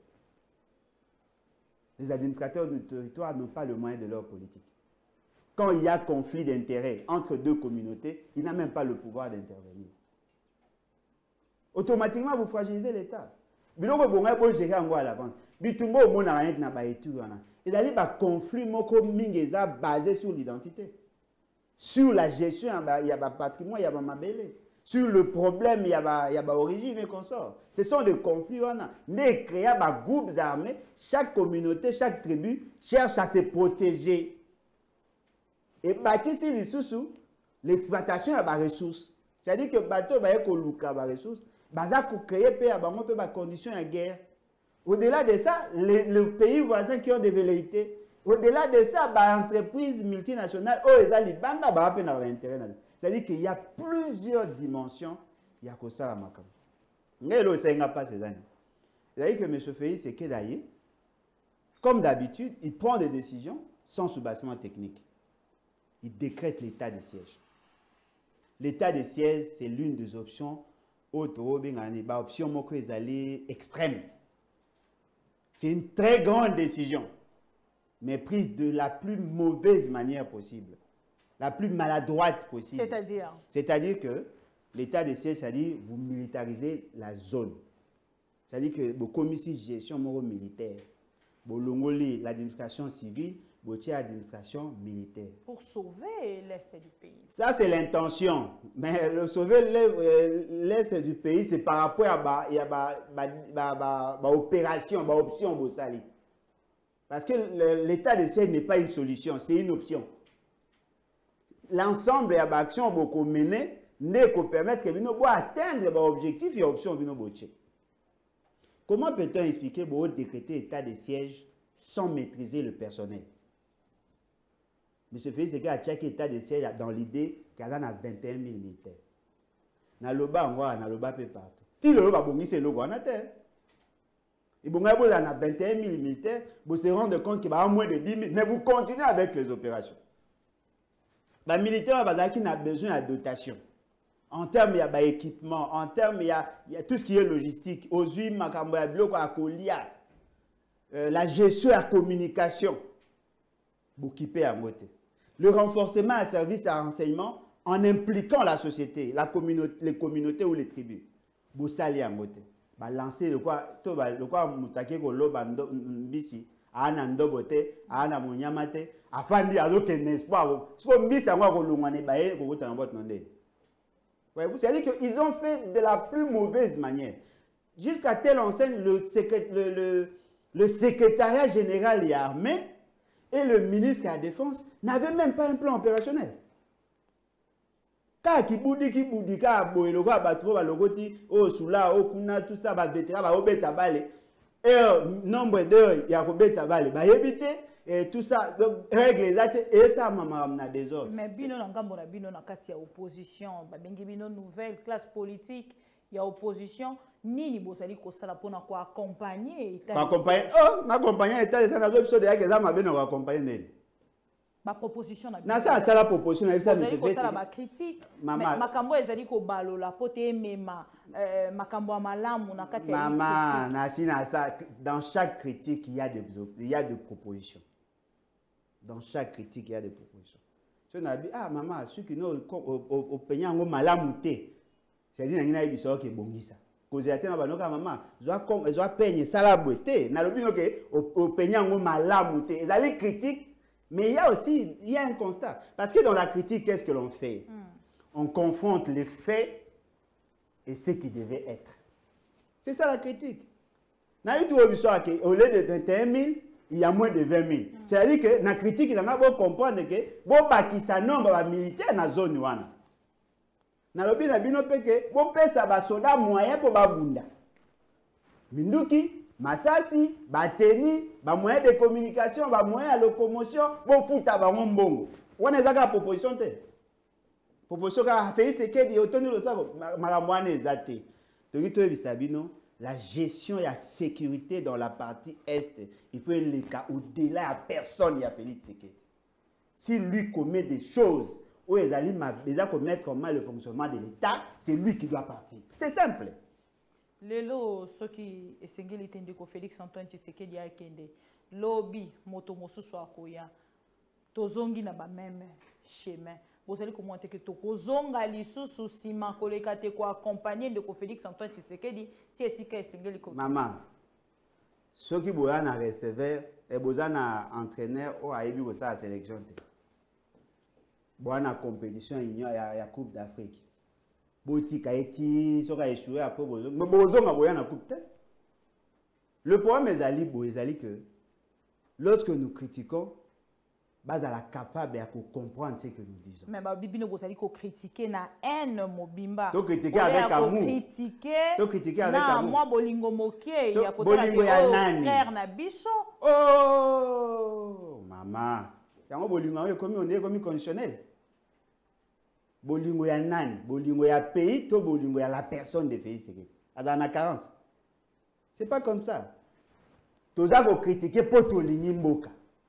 Les administrateurs de nos territoires n'ont pas le moyen de leur politique. Quand il y a conflit d'intérêts entre deux communautés, ils n'ont même pas le pouvoir d'intervenir. Automatiquement, vous fragilisez l'État. Vous pouvez gérer à l'avance. Et il y a un conflit basé sur l'identité. Sur la gestion, il y a un patrimoine, il y a un mabélé. Sur le problème, il y a une origine et consort. Ce sont des conflits. On a créé des groupes armés. Chaque communauté, chaque tribu cherche à se protéger. Et l'exploitation a des ressources. C'est-à-dire que le bateau va être des ressources. Il va créer des conditions de guerre. Au-delà de ça, les, les pays voisins qui ont des velléités. Au-delà de ça, les entreprises multinationales, oh, ils ont intérêt. C'est-à-dire qu'il y a plusieurs dimensions. Il y a que ça à Makam. Mais là, ça n'a pas ces années. C'est-à-dire que M. Félix Tshisekedi, comme d'habitude, il prend des décisions sans soubassement technique. Il décrète l'état de siège. L'état de siège, c'est l'une des options option extrême. C'est une très grande décision, mais prise de la plus mauvaise manière possible. La plus maladroite possible. C'est-à-dire C'est-à-dire que l'état de siège, c'est-à-dire vous militarisez la zone. C'est-à-dire que vous commettez une gestion militaire. Vous longolez l'administration civile, vous tirez l'administration militaire. Pour sauver l'Est du pays. Ça, c'est l'intention. Mais le sauver l'Est du pays, c'est par rapport à l'opération, à l'option. Parce que l'état de siège n'est pas une solution, c'est une option. L'ensemble des actions que vous menez ne peut permettre de atteindre l'objectif et l'option. Comment peut-on expliquer que décréter l'état de siège sans maîtriser le personnel? M. Félix Tshisekedi a chaque état de siège dans l'idée qu'il y a vingt et un mille militaires. Dans le bas, on a le bas partout. Si le bas, c'est le bas, on a terre. Et bon, vous avez vingt et un mille militaires, vous se rendez compte qu'il y a moins de dix mille, mais vous continuez avec les opérations. Les militaires ont besoin de dotation. En termes, il y a l'équipement, en termes, il y a, il y a tout ce qui est logistique. Aux huiles, la gestion de la communication. Vous équipez à moitié. Le renforcement à service à renseignement en impliquant la société, la communauté, les communautés ou les tribus. Vous salez à moitié. Bah lancer le quoi, tout va le quoi mutake ko loba mbisi, ana ndobote, ana munyamate, afin de dire que l'espoir. Ce qu'on mbisi à moi ko lungwane bae ko kota mbot nonde. Ouais, vous savez qu'ils ont fait de la plus mauvaise manière. Jusqu'à telle enseigne, le, le, le, le secrétariat général et armé et le ministre de la Défense n'avaient même pas un plan opérationnel. Car qui boudi qui boudi car boyelo ka batro ba logoti o sula o kuna tout ça ba vétéran ba obeta balé et nombre d'heures ya ko beta balé ba yebité et tout ça donc règle exacte et ça maman na désordre. Mais bino na ngambo na bino na kati ya opposition ba bengi bino nouvelle classe politique ya opposition nini bosali ko sala pona ko accompagner état accompagner oh na accompagner état ça na zo biso de ya ke za mabe na accompagner ma proposition na na ça ça la proposition na ça monsieur fait ça ba critique mais makambo ezali ko balola pote mema makambo malamu na kati ya maman na si na ça dans chaque critique il y a des il y a des propositions. Dans chaque critique il y a des propositions. So na bi ah maman ceux qui no au peignant ngo malamu té c'est dit na ngina biso ke bongisa cause ya tena banoka maman zo comme zo peigner ça la beauté na lobi no ke au peignant ngo malamu té ezali critique. Mais il y a aussi il y a un constat. Parce que dans la critique, qu'est-ce que l'on fait? mm. On confronte les faits et ce qui devait être. C'est ça la critique. Au lieu de vingt et un mille, il y a moins de vingt mille. Mm. C'est-à-dire que dans la critique, il y a comprendre que bon bakisa nombre militaire dans la zone wana. Na lobi na bino peke, bon pesa ba soda moyen pour babunda. Minduki Masasi, bateni, ba moyen de communication, ba moyen de locomotion, bon futa ba mbongo. On est d'accord proposition te. Proposition ka fait c'est que di otoni lo sako maramwane ezate. Donc to bisabino, la gestion et la sécurité dans la partie est, il faut les cas au-delà à personne il a Félix Tshisekedi. Si lui commet des choses où il a commettre comment le fonctionnement de l'État, c'est lui qui doit partir. C'est simple. Lelo soki esengeli tendeko Félix Antoine Tshisekedi akende lobby moto mosusu akoya tozongi na ba même chemin bozali commenter que tokozonga lisusu sima koleka te ko accompagner ndeko Félix Antoine Tshisekedi si esika esengeli ko maman soki boya na receveur e bozana entraîneur o ayebi ko sa sélection te bonne compétition il y a la Coupe d'Afrique. Boutique a été, ça a échoué après Bozo. Mais Bozo a voyé la Coupe. Le problème est ali, est que lorsque nous critiquons, bah dans la capable de comprendre ce que nous disons. Mais bah bibi no bozali ko critiquer na haine mobimba. To critiquer avec amour. Critiquer. To critiquer avec amour. Na moi bolingo mokie ya kota bolingo ya nani. Frère na biso. Oh maman. Yango bolingo yo comme on est comme conditionnel. Bolingo ya nani, bolingo ya pays, to bolingo ya la personne de pays c'est que. Dans la carence. C'est pas comme ça. Toza ko critiquer pour to lingi mboka.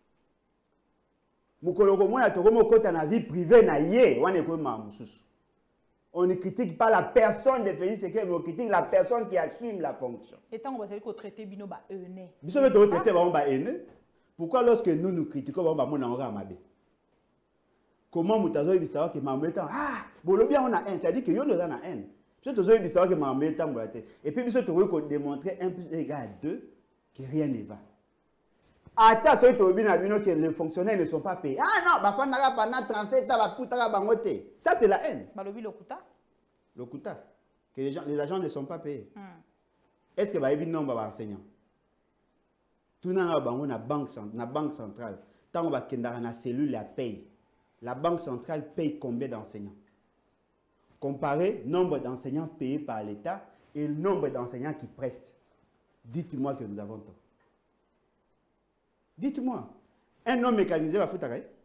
Mukoloko mwana tokomo kota na vie privée na ye, wane ko mamususu. On ne critique pas la personne de pays c'est que on critique la personne qui assume la fonction. Et tant qu'on va ko traiter bino ba ene. Biso be to traiter ba ba ene. Pourquoi lorsque nous nous critiquons ba mona ora mabe? Comment mutazo ibisa que mameta ah, bolo bien on a haine, ça dit que yo no na haine. Biso tozo ibisa que mameta mbate. Et puis biso to ko démontrer un plus égal à deux que rien ne va. Attention, que les fonctionnaires ne sont pas payés. Ah non, bah, pendant trente-sept ans, ça c'est la haine. Bah, le lokuta. Lokuta. Que les, gens, les agents ne sont pas payés. Mm. Est-ce que bah, non, bah, enseignant? Tout le monde a la banque centrale. Tant qu'on va la cellule, la paye. La banque centrale paye combien d'enseignants? Comparez nombre d'enseignants payés par l'État et le nombre d'enseignants qui prestent. Dites-moi que nous avons tort. Dites-moi, un homme mécanisé va foutre à il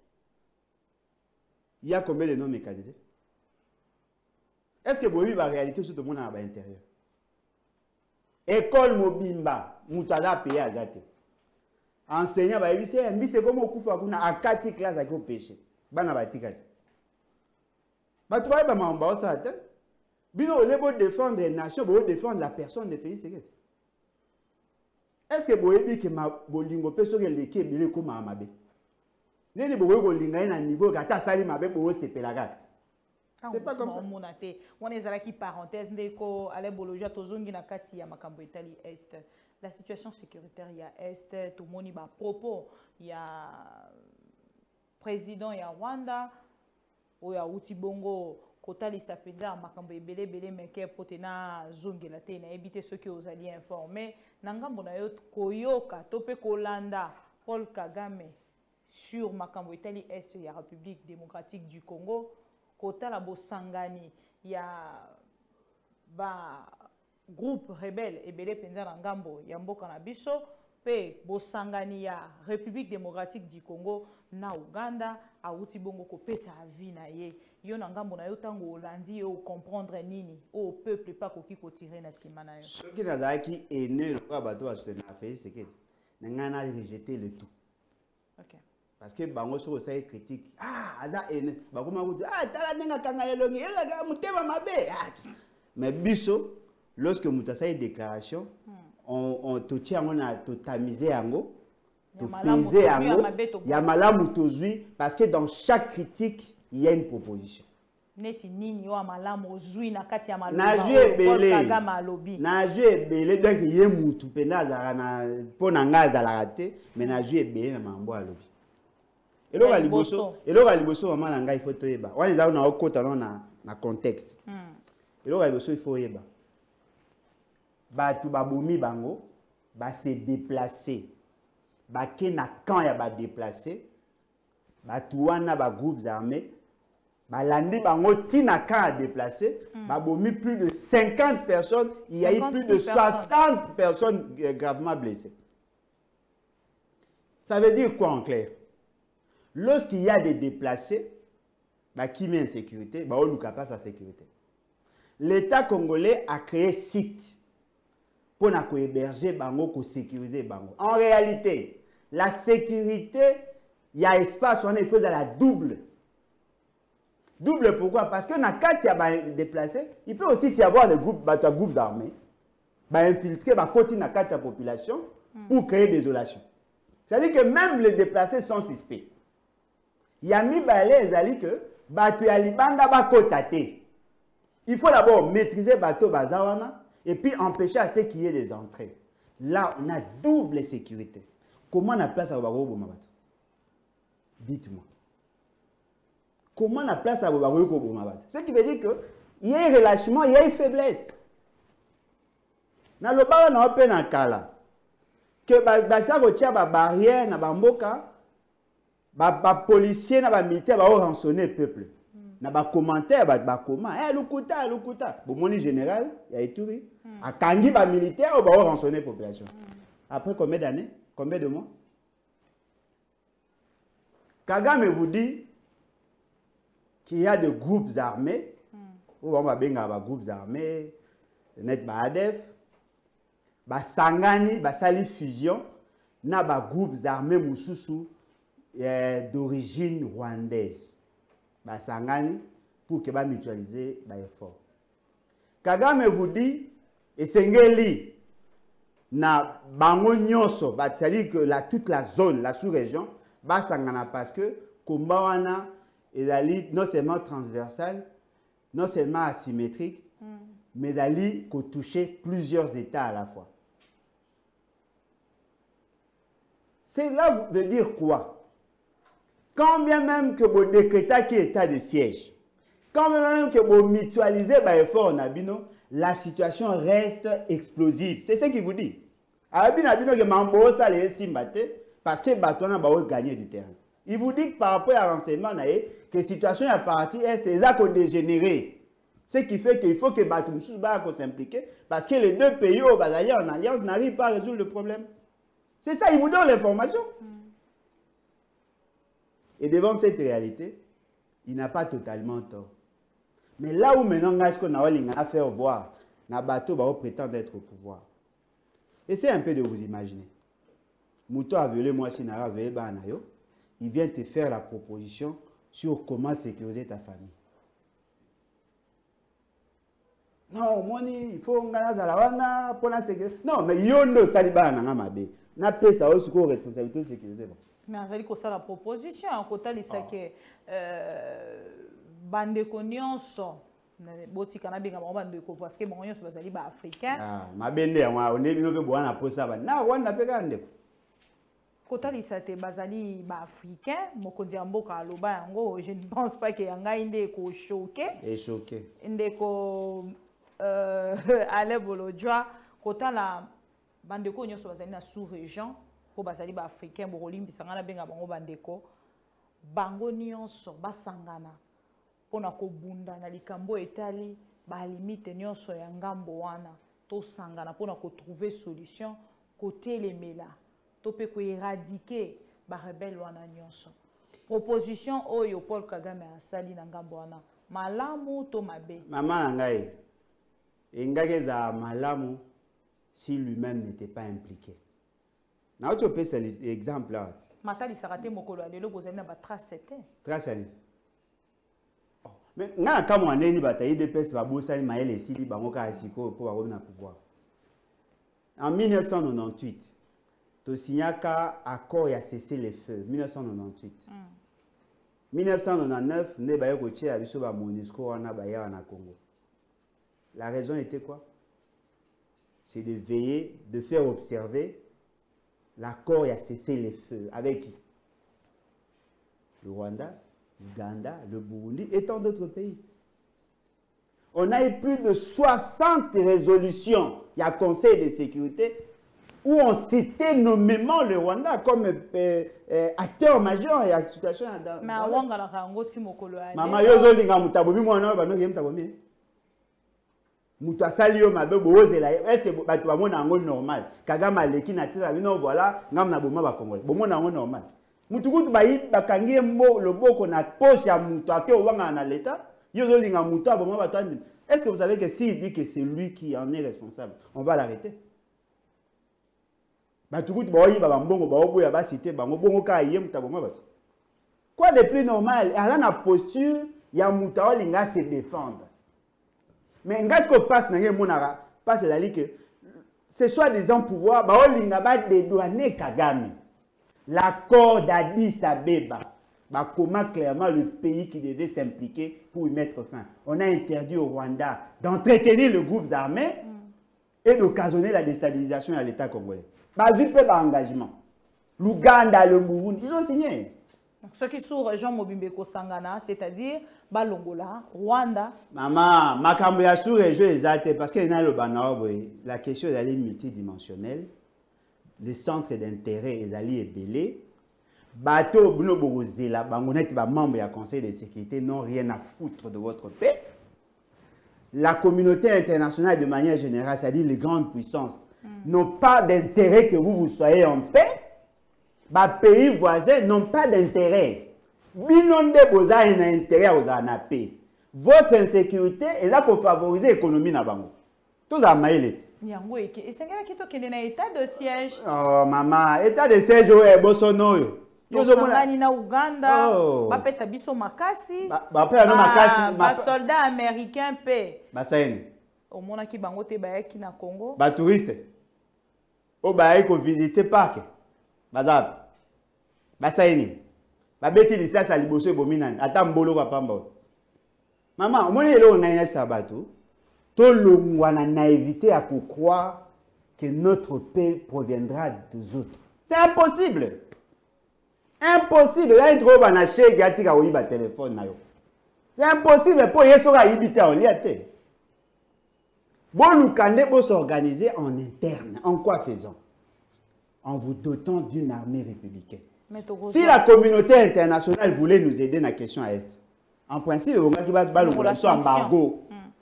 y a combien de noms mécanisés? Est-ce que vous avez la réalité sur tout le monde à l'intérieur? École Mobimba, Moutada payé à Zate. Enseignant, c'est comme au coup à quatre classes avec au péché. Bana batika. Bah tu vois, bah ma mba ça te. Bino on est défendre les nations, on défendre la personne de pays secret. Est-ce que vous avez dit que ma bolingo peut se relayer bien comme Amabe? N'est-ce pas que vous avez un niveau qui a sali mabe pour se pélagat? C'est pas comme ça. On est à qui parenthèse ndeko ale boloja tozongi na kati ya makambo Italie Est. La situation sécuritaire ya Est tout moni ba propos ya président ya Rwanda ou ya Utibongo kotali sapenda makambo ebele bele meke potena zongela te na ebite ceux qui aux alliés informés nangambo na yo koyoka tope kolanda Paul Kagame sur makambo Italie Est ya République démocratique du Congo kotala bosangani ya ba groupe rebelle ebele penza na ngambo ya mboka na biso pe bosangani ya République démocratique du Congo na Uganda auti bongo kopesa avi na ye yo na ngambo na yo tango olandi yo comprendre nini au peuple pas koki ko tirer na simana yo ce qui n'a qui est né le quoi bateau a soutenir fait c'est que n'angana rejeter le tout. OK. Parce que bango sur ça critique ah aza ene ba koma ko ah tala nenga kanga yelongi ela ga mutema mabe ah mais biso lorsque mutasa une déclaration hmm. on on te tient on a totamisé ango peser ango ya malamu tozui parce que dans chaque critique il y a une proposition. Neti nini yo malamu ozui na kati ya malamu na jue belé na jue belé donc ye mutu pena za na pona ngaza la raté mais na jue belé na mambo alobi elo ga liboso elo ga liboso mama na ngai photo yeba wani za na okota na na contexte hmm. elo ga liboso il faut yeba batu babomi bango ba se déplacer ba ke na camp ya ba déplacer batu wana ba groupes armés ba landi bango tina camp à déplacer mm. ba bomi plus de cinquante personnes, il y a eu plus de soixante personnes gravement blessées. Ça veut dire quoi en clair? Lorsqu'il y a des déplacés, bah qui met en sécurité, bah on ne pas sa sécurité. L'État congolais a créé site pour héberger bango, pour sécuriser bango. En réalité, la sécurité, il y a espace, on est fait dans la double. Double pourquoi? Parce que quand il y a des déplacés, il peut aussi y avoir des groupes, bah, des groupes armés, bah, infiltrés, bah, côté dans la population pour créer désolation. C'est-à-dire que même les déplacés sont suspects. Il y a mis les alliés que bah, tu as libanda bah, côté. Il faut d'abord maîtriser bateau bazawana et puis empêcher à ce qu'il y ait des entrées. Là, on a double sécurité. Comment on a place à Bago Bomabato? Dites-moi. comment la place à Bobaroyo Bomabat? Ce qui veut dire qu'il y a un relâchement, il y a une faiblesse. Dans le bar, on a un en kala. Que basa retient ba barrière na bamboka, ba ba policier na ba militaire ba rançonner le peuple. Na ba commentaire ba ba comment eh lukuta lukuta. Bon moni général, il y a Ituri. A kangi ba militaire ou ba rançonner population. Après combien d'années? Combien de mois? Kagame vous dit qu'il y a des groupes armés, ou on va bien avoir groupes armés, net ba A D F, ba sangani, ba sali fusion, na ba groupes armés mususu d'origine rwandaise. Ba sangani pour que ba mutualiser ba effort. Kagame vous dit et sengeli na bango nyonso, ba c'est-à-dire que la toute la zone, la sous-région ba sangana parce que combat wana ezali non seulement transversal, non seulement asymétrique, mm. mais d'aller toucher plusieurs États à la fois. Cela veut dire quoi? Quand bien même que vous décrétez qu'il y a état de siège, quand bien même que vous mutualisez l'effort en Abino, la situation reste explosive. C'est ce qu'il vous dit. Abino Abino que Mambo ça les simbate parce que Batona va gagner du terrain. Il vous dit que par rapport à renseignement, que la situation à partie est exactement dégénérée. Ce qui fait qu'il faut que Batum s'implique parce que les deux pays au Bazaïa en alliance n'arrivent pas à résoudre le problème. C'est ça, il vous donne l'information. Mm. Et devant cette réalité, il n'a pas totalement tort. Mais là où maintenant, on a faire voir, Nabato va prétendre être au pouvoir. Essayez un peu de vous imaginer. Mouto a violé moi, Sinara, il vient te faire la proposition sur comment sécuriser ta famille. Non, moni, il faut nga pour la sécurité. Non, mais yondo saliba na mabe. Na pesa aussi ko responsabilité de sécuriser. Mais on a dit que ça la proposition en côté il ça que euh bande konionso boti kana benga ba bande ko parce que bon nyonso bazali ba africain. Ah, mabende ya on est bino pe boana posa ba. Na wana pe kande. Kota lisate bazali ba africain mokonzi mboka aloba yango je ne pense pas que yanga inde ko choqué et choqué inde ko euh ale bolojwa kota la bandeko nyonso bazali na sous région ko bazali ba africain bokolimbi sangana benga bango bandeko bango nyonso basangana pona ko bunda na likambo etali ba limite nyonso ya ngambo wana to sangana pona ko trouver solution côté les mela to pe ko éradiquer ba rebelle wana nyonso. Proposition oyo Paul Kagame asali na ngambo wana malamu to mabe. Maman ngai engage za malamu si lui-même n'était pas impliqué. Na autre peut c'est l'exemple là. Matali sarate mokolo alelo bozali na ba trace c'était. Trace ali. Mais na kama neni batayi de pes ba bosali maele sili bango ka siko pour avoir na pouvoir. En mille neuf cent quatre-vingt-dix-huit Tosignaka accord a cessé les feux mille neuf cent quatre-vingt-dix-huit. Mm. mille neuf cent quatre-vingt-dix-neuf né ba yoko tché abiso ba MONUSCO wana ba ya na Congo. La raison était quoi? C'est de veiller, de faire observer l'accord a cessé les feux avec qui? Le Rwanda, l'Ouganda, le Burundi et tant d'autres pays. On a eu plus de soixante résolutions, il y a Conseil de sécurité, où on citait nommément le Rwanda comme euh, euh, acteur majeur et à situation dans. Mais avant que la rangoti mokolo ale. Maman yozo linga mutabomi mwana ba no yem tabomi. Muta salio mabe bozela. Est-ce que ba tu amona ngo normal? Kagame aleki na tira bino voilà, ngam na boma ba Congolais. Bomona ngo normal. Mutukutu ba yi bakangie mo loboko na poche ya mutu ake wanga na l'état. Yozo linga muta boma ba tandi. Est-ce que vous savez que s'il dit que c'est lui qui en est responsable, on va l'arrêter? Quoi de plus normal? Il y a une posture, il y a un se défendre. Mais ce qui passe dans le monde, c'est que ce soit des gens pouvoir, il y a dédouaner Kagame. L'accord d'Addis Abeba, comment clairement le pays qui devait s'impliquer pour y mettre fin. On a interdit au Rwanda d'entretenir le groupe armé et d'occasionner la déstabilisation à l'État congolais. Bah, juste pas d'engagement. L'Ouganda, le Burundi, ils ont signé. Ce qui sous région Mobimbeko Sangana, c'est-à-dire Balongola, Rwanda. Maman, makambo ya sous région exacte parce que dans le Banaoboy, la question est multidimensionnelle. Les centres d'intérêt est allé belé. Bateau Bruno Bogozela, bangonet ba membre du Conseil de sécurité n'ont rien à foutre de votre paix. La communauté internationale de manière générale, c'est-à-dire les grandes puissances, mm. n'ont pas d'intérêt que vous vous soyez en paix. Les pays voisins n'ont pas d'intérêt. Binonde boza un intérêt aux en paix. Votre insécurité est là pour favoriser l'économie na bango. Tout ça maïlet. Yango eke. Et c'est qui to kende na état de siège. Oh maman, état de siège oe bosono. Yo zo mona na Uganda, ba pesa biso makasi. Ba pesa no makasi, ba soldat américain pe. Ba saine. O mona ki bango te ba yaki na Congo. Ba touriste. O ba yako visiter parc. Bazap. Basaini. Babeti lisasa liboso bominani ata mbolo kwa pamba. Maman, omoni elo na ina sabatu. To longwa na naïveté à pour croire que notre paix proviendra des autres. C'est impossible. Impossible. Là il trouve na chèque gati ka oyiba téléphone na yo. C'est impossible pour yeso ka yibita oliate. Bon nous kande pour s'organiser en interne. En quoi faisons? En vous dotant d'une armée républicaine. Si la communauté internationale voulait nous aider dans la question à Est, en principe, on va dire que embargo.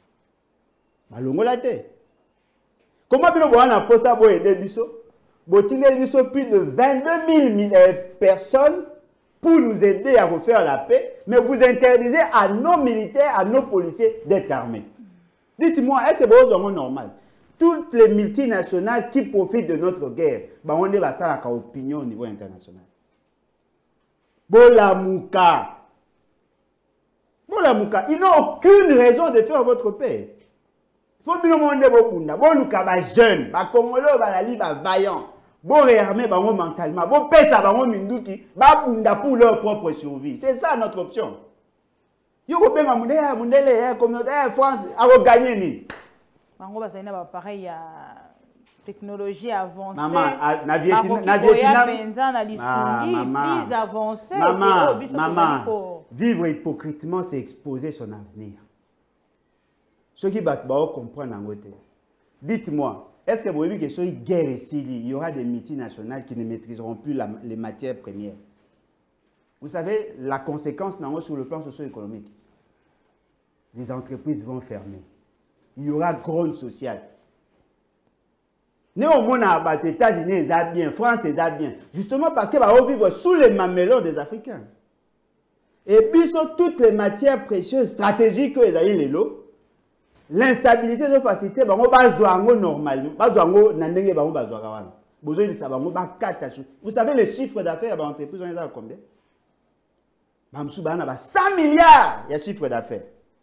Comment on a posé pour aider Bisso? Plus de vingt-deux mille personnes pour nous aider à refaire la paix, mais vous interdisez à nos militaires, à nos policiers d'être armés. Dites-moi, est-ce que c'est normal? Toutes les multinationales qui profitent de notre guerre, on est à la opinion au niveau international. Bolamouka. Bolamouka. Ils n'ont aucune raison de faire votre paix. Il faut bien demander Bokunda. Bolamouka, ba jeune, ba Congolais, ba lali, ba vaillant. Bon réarmer, ba mentalement. Bon pesa, ba minduki, ba bunda pour leur propre survie. C'est ça notre option. Yoko ben mamundele, mundele, communauté, France, a gagné ni. Bango ba saina ba pareil à technologie avancée. Maman, na Vietnam, na Vietnam, maman, plus avancé. Maman, maman, vivre hypocritement, c'est exposer son avenir. Ceux qui battent, bah, comprennent en côté. Dites-moi, est-ce que vous avez vu que sur une guerre ici, il y aura des multinationales qui ne maîtriseront plus la, les matières premières? Vous savez, la conséquence sur le plan socio-économique, les entreprises vont fermer. Il y aura grogne sociale. Néanmoins, les États-Unis, ils bien, France, ils bien. Justement parce qu'ils vont vivre sous les mamelons des Africains. Et puis, sur toutes les matières précieuses, stratégiques que les les lots, l'instabilité de facilité, ils vont jouer normalement. Vous savez, les chiffres d'affaires de l'entreprise, on est à combien? cent milliards, il y a chiffre d'affaires.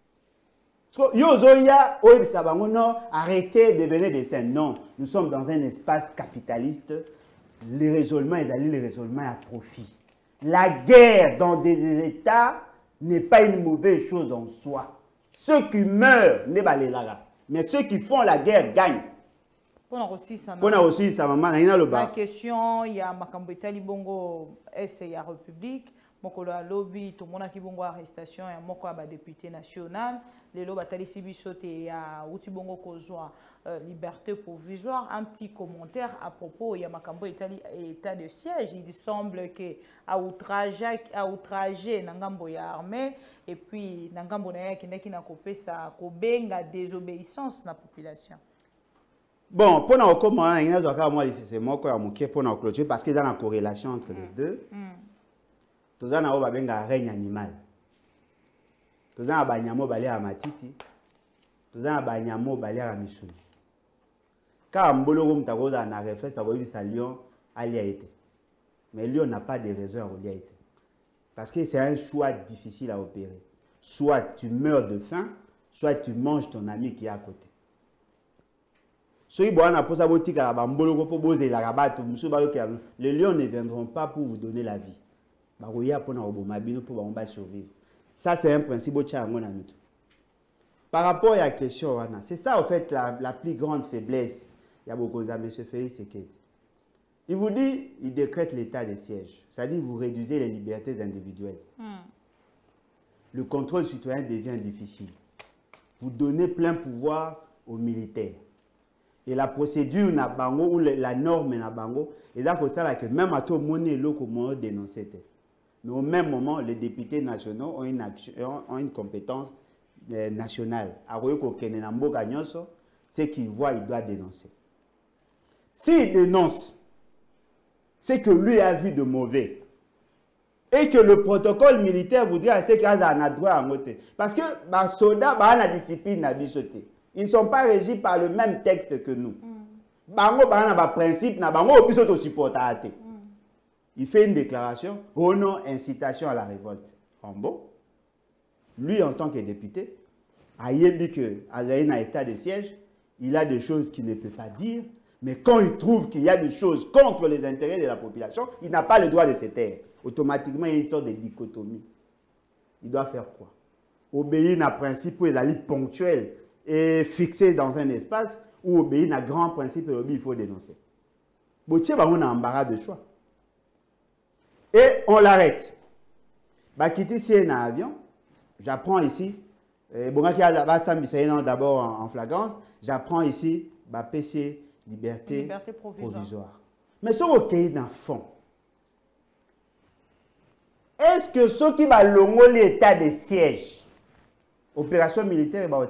Arrêtez de devenir des saints. Non, nous sommes dans un espace capitaliste. Les raisonnements, ils allaient les raisonnements à profit. La guerre dans des États n'est pas une mauvaise chose en soi. Ceux qui meurent, n'est pas les lara. Mais ceux qui font la guerre gagnent. On a aussi ça. On a aussi ça, maman. La question, il y a Makambo Itali Bongo, est il y a République. Moko la lobby, tout le monde a qui bongo arrestation, et moko a député national. Les lobby batali sibisote et à outi bongo kozwa liberté provisoire. Un petit commentaire à propos, il y a Makambo Itali état de siège. Il semble que à outrager, à outrager Nangambo ya armée et puis Nangambo na ya qui n'a copé ça, kobenga désobéissance na population. Bon, pour nous comment il y a moi c'est moi quoi moquer pour nous clôturer parce qu'il y a une corrélation entre les deux. Tous les gens ont un règne animal. Tous les gens ont un balai à matiti. Tous les gens ont un balai à missouni. Quand on a un réflexe, ça va dire que Lyon a été. Mais Lyon n'a pas de raison à relier été. Parce que c'est un choix difficile à opérer. Soit tu meurs de faim, soit tu manges ton ami qui est à côté. Les lions ne viendront pas pour vous donner la vie. Pour survivre. Ça, c'est un principe. Par rapport à la question, c'est ça, en fait, la, la plus grande faiblesse. Il y a beaucoup de M. Félix Sekedi. Il vous dit, il décrète l'état de siège. C'est-à-dire, vous réduisez les libertés individuelles. Mm. Le contrôle citoyen devient difficile. Vous donnez plein pouvoir aux militaires. Et la procédure n'a bango ou la norme n'a bango. Et donc, c'est ça que même à tout monnaie, l'eau comment dénoncer. Mais au même moment, les députés nationaux ont une, action, ont une compétence euh, nationale. Ce qu'il voit, il doit dénoncer. S'il dénonce, c'est que lui a vu de mauvais. Et que le protocole militaire voudrait qu'il y ait un droit à voter. Parce que les soldats ont la discipline à bichoter. Ils ne sont pas régis par le même texte que nous. Bango bango na principe na bango bisoto supporter. Il fait une déclaration au nom incitation à la révolte. En bon, lui en tant que député, il dit que à un état de siège, il a des choses qu'il ne peut pas dire, mais quand il trouve qu'il y a des choses contre les intérêts de la population, il n'a pas le droit de se taire. Automatiquement, il y a une sorte de dichotomie. Il doit faire quoi? Obéir à un principe où il est ponctuel et fixé dans un espace, ou obéir à un grand principe et il faut dénoncer. On a un embarras de choix. Et on l'arrête. Bah, quitter si un avion, j'apprends ici, d'abord en flagrance, j'apprends ici, bah, P C, liberté, liberté provisoire. provisoire. Mais sur le pays d'un fond, est-ce que ceux qui va longo l'état de siège, opération militaire, bah,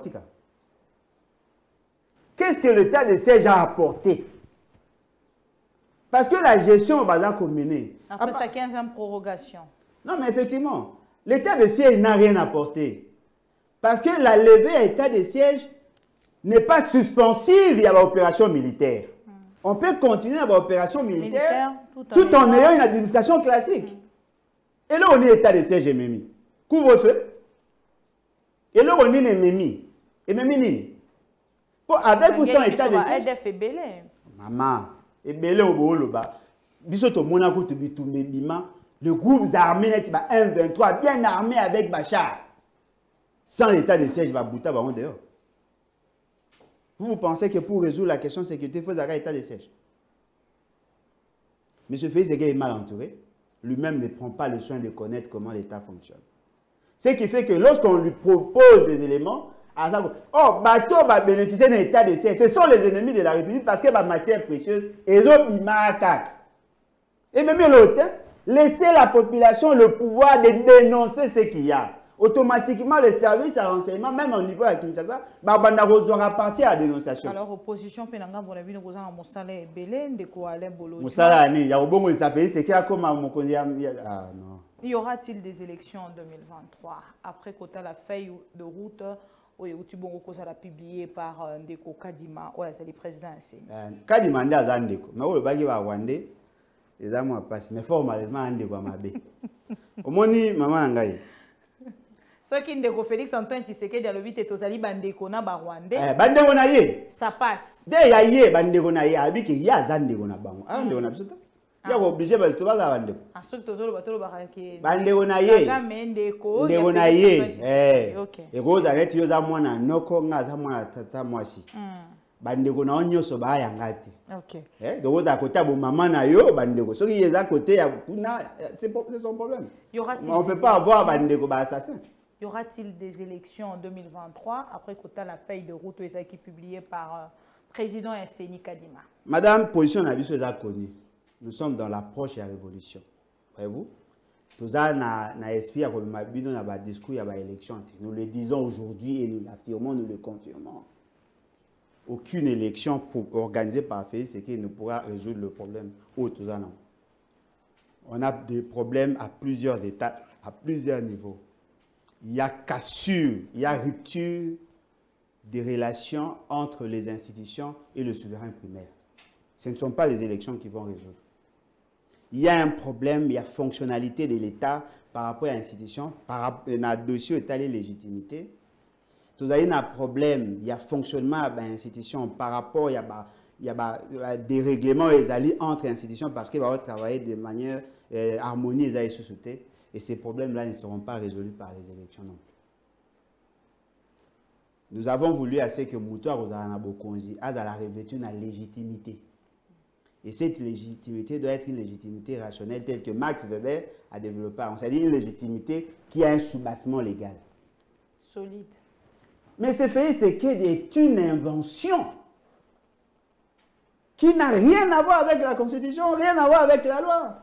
qu'est-ce que l'état de siège a apporté? Parce que la gestion va être menée. Après sa quinzième prorogation. Non, mais effectivement, l'état de siège n'a rien apporté. Parce que la levée à l'état de siège n'est pas suspensive à l'opération militaire. Hmm. On peut continuer à l'opération militaire, militaire tout, en, tout en ayant une administration classique. Hmm. Et là, on est état de siège et Mimi. Couvre-feu. Et là, on est Mimi. Et Mimi, Nini. Avec ou sans état de siège. Maman. Et belé au boloba. Bisoto Monaco to bima. Le groupe armé est un vingt-trois bien armé avec Bachar. Sans état de siège, va bouta ba dehors. Vous, vous pensez que pour résoudre la question de sécurité, il faut avoir état de siège? M. Félix Ségué est mal entouré. Lui-même ne prend pas le soin de connaître comment l'État fonctionne. Ce qui fait que lorsqu'on lui propose des éléments, oh, bateau va bénéficier d'un état de siège. Ce sont les ennemis de la République parce que ma matière précieuse, ils ont mis ma cac. Et même l'autre, laisser la population le pouvoir de dénoncer ce qu'il y a. Automatiquement, les services à renseignement, même au niveau de Kinshasa, va partir à la dénonciation. Alors, opposition, Penanga, bon, la vie, nous avons Moussala et Belé, de quoi aller Bolo. Moussala, il y a un bon mot, ça fait, c'est qu'il y a comme un mot. Ah, non. Y aura-t-il des élections en deux mille vingt-trois? Après Kota, la feuille de route. Oui, tu bon ça l'a publié par Ndeko Kadima. Ouais, c'est le président ici. Kadima nda za Ndeko. Mais le bagi va Wande. Les amis passent. Mais formellement Ndeko mabe. Au moni maman ngai. Ce qui Ndeko Félix Antoine Tshisekedi a le vite tozali bandeko na ba Rwandais. Eh bandeko na ye. Ça passe. De ya ye bandeko na ye abi ke ya za Ndeko na bango. Ah Ndeko na biso. Ya ko obligé ba to ba za Ndeko. Ah ce que tozolo ba to ba ke. Bandeko na ye. Ndeko. Ndeko na ye. Eh. Et vous allez tu za mwana noko nga za mwana tata mwasi. Bandeko na onyoso ba ya ngati. OK. Eh donc à côté bo maman na yo bandeko. Soki ye za côté ya kuna c'est son problème. Y aura-t-il On peut pas avoir bandeko ba assassin. Y aura-t-il des élections en deux mille vingt-trois après Kota la feuille de route qui est publiée par euh, président Yasseni Kadima? Madame, position na biso za connue. Nous sommes dans l'approche de la révolution. Voyez-vous? Tout ça, na esprit, na ba discours, ya ba élection. Nous le disons aujourd'hui et nous l'affirmons, nous le confirmons. Aucune élection organisée par Félix Ségué ne pourra résoudre le problème. Oh, tout ça, non. On a des problèmes à plusieurs états, à plusieurs niveaux. Il y a cassure, il y a rupture des relations entre les institutions et le souverain primaire. Ce ne sont pas les élections qui vont résoudre. Il y a un problème, il y a fonctionnalité de l'État par rapport à l'institution, par rapport à dossier état de légitimité. Tout ça, il y a un problème, il y a fonctionnement de l'institution par rapport, il y a, il y a des règlements entre institutions parce qu'il va travailler de manière euh, harmonieuse et société. Et ces problèmes-là ne seront pas résolus par les élections non plus. Nous avons voulu assez que Moutoua Rosanabo Konzi a dans la revêtue de la légitimité. Et cette légitimité doit être une légitimité rationnelle telle que Max Weber a développé. C'est-à-dire une légitimité qui a un soubassement légal. Solide. Mais ce fait, c'est qu'il est une invention qui n'a rien à voir avec la Constitution, rien à voir avec la loi.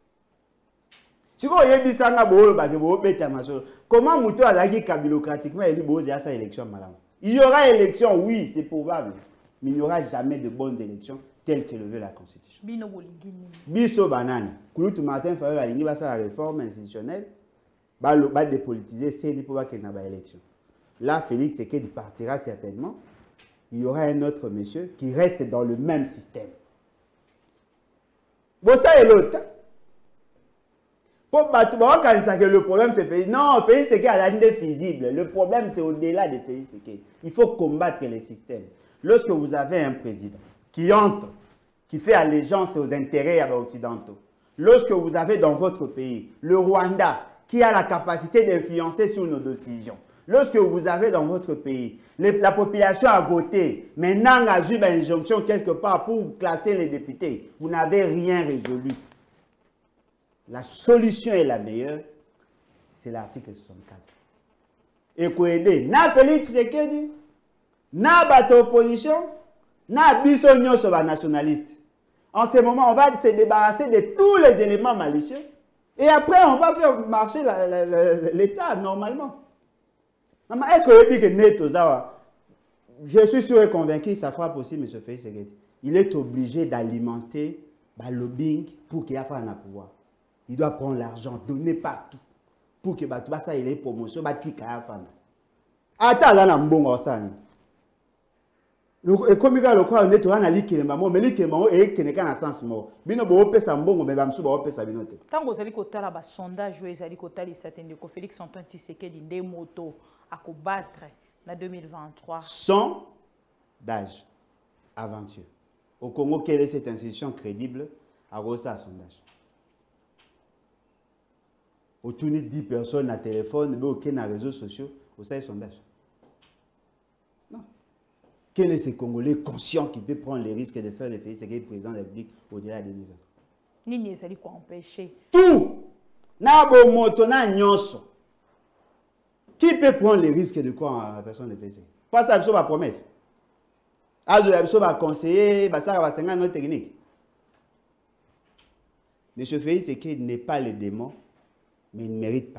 Comment Mouto a lagi kabilocratiquement élu à sa élection, madame? Il y aura élection, oui, c'est probable. Mais il n'y aura jamais de bonnes élections telles que le veut la Constitution. Biso banane. Kouloutou Martin Fayol a dit la réforme institutionnelle. Va dépolitiser, c'est pour qu'il n'y ait pas d'élection. Là, Félix Tshisekedi partira certainement. Il y aura un autre monsieur qui reste dans le même système. Bon, ça est l'autre. Pour que le problème c'est Félix. Non, Félix Tshisekedi a l'année visible. Le problème c'est au-delà de Félix Tshisekedi. Il faut combattre les systèmes. Lorsque vous avez un président qui entre, qui fait allégeance aux intérêts occidentaux, lorsque vous avez dans votre pays le Rwanda qui a la capacité d'influencer sur nos décisions, lorsque vous avez dans votre pays les, la population a voté, maintenant a eu une injonction quelque part pour classer les députés, vous n'avez rien résolu. La solution est la meilleure, c'est l'article soixante-quatre. Et quoi aider? Na Félix Tshisekedi, na bato opposition, na bisogno sur la nationaliste. En ce moment, on va se débarrasser de tous les éléments malicieux. Et après, on va faire marcher l'État normalement. Est-ce que vous avez dit que Netozawa, je suis sûr et convaincu que ça fera possible, M. Félix Tshisekedi. Il est obligé d'alimenter le lobbying pour qu'il y ait un pouvoir. Il doit prendre l'argent, donner partout pour que ça ait promotion, attends là, on ça. Et comme il y a le quoi, on est en ali kilema, mais li kilema et qui n'est qu'un sens mort. Bino bo pesa mbongo, mais bamsu bo pesa binote. Tant que vous allez côté là, bas sondage, vous allez côté les certains de Félix Antoine Tshisekedi des motos à combattre en deux mille vingt-trois. Sondage, aventure. Au Congo, quelle est cette institution crédible à Rosa sondage? Autour de dix personnes à téléphone, mais aucun réseaux sociaux, au sein sondage. Quel est ce Congolais conscient qui peut prendre les risques de faire le Félix Tshisekedi président de la République au-delà de deux mille vingt? Nini ça dit quoi empêcher? Tout! Nabo motona nyonso. Qui peut prendre les risques de quoi en personne de Félix Tshisekedi? Pas ça, c'est ma promesse. Alors, je vais conseiller, ça va cinquante notre technique. M. Félix Tshisekedi n'est pas le démon, mais il ne mérite pas.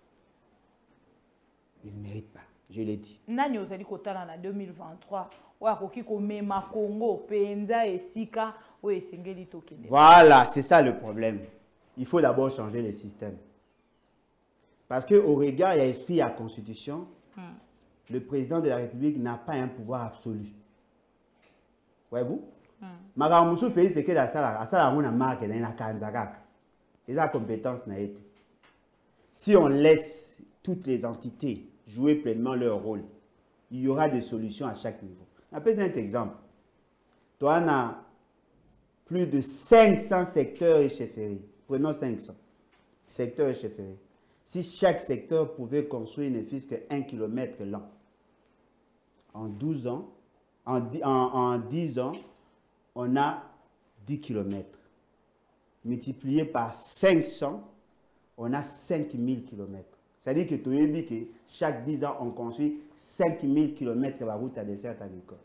Il ne mérite pas. Je l'ai dit. Nani ozali kotala na deux mille vingt-trois wa koki ko mema Congo penza esika o esengeli tokende. Voilà, c'est ça le problème. Il faut d'abord changer le système. Parce que au regard et à l'esprit à la Constitution, hmm. le président de la République n'a pas un pouvoir absolu. Voyez-vous? Maramusu Félix Tshisekedi a ça, a ça la marque dans la Kanzagaka. Et la compétence n'a été. Si on laisse toutes les entités jouer pleinement leur rôle, il y aura des solutions à chaque niveau. On peut un exemple. Toi, on a plus de cinq cents secteurs et chefferies. Prenons cinq cents secteurs et chefferies. Si chaque secteur pouvait construire ne fût-ce qu'un kilomètre long, en douze ans, en, en, en dix ans, on a dix kilomètres. Multiplié par cinq cents, on a cinq mille kilomètres. C'est-à-dire que tu as dit que chaque dix ans, on construit cinq mille kilomètres de la route à dessert agricole.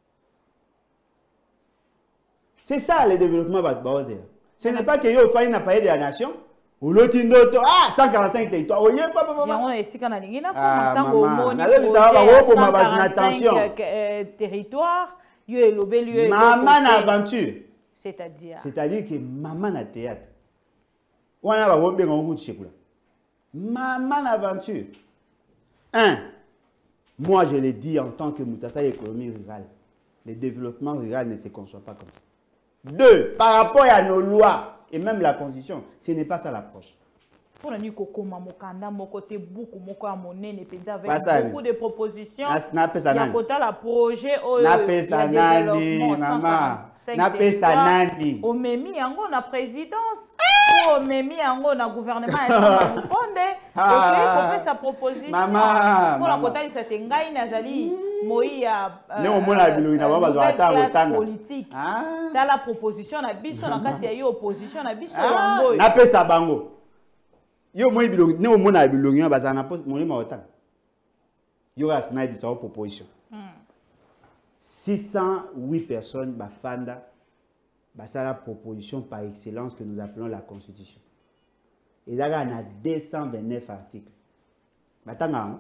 C'est ça le développement de la. Ce n'est pas que yo faille n'a pas de la nation. Ou l'autre ah cent quarante-cinq territoires. Oh yeah papa papa. Yango esika na lingi na ah maman. Na lebi ça va wo pour ma attention. Territoire, yo elobé lieu. Maman aventure. C'est-à-dire. C'est-à-dire que maman na théâtre. Wana ba wo be ngou tshekula. Maman aventure. Un, moi je l'ai dit en tant que Moutassa économie rurale, le développement rural ne se conçoit pas comme ça. Deux, par rapport à nos lois et même la Constitution, ce n'est pas ça l'approche. pour nous kokoma mokanda mokote beaucoup moko a monene penza avec Basali. beaucoup de propositions. Na pesa nani. Ya kota la projet o na pesa nani mama. Na pesa nani. O memi yango na présidence. O memi yango na gouvernement ya Mukonde. Ok, ko sa proposition. Mama. Pour la kota isa tengai nazali moya. Ne o mona biloi na baba zo ata botanga. Politique. Dans la proposition na biso na kati ya yo opposition na biso yango. Na pesa bango. Yo moi bilongi ne omona bilongi bazana poste moni maotana. Yo ga snipe sa proposition. six cent huit personnes bafanda basa la proposition par excellence que nous appelons la constitution. Et là on a deux cent vingt-neuf articles. Batanga.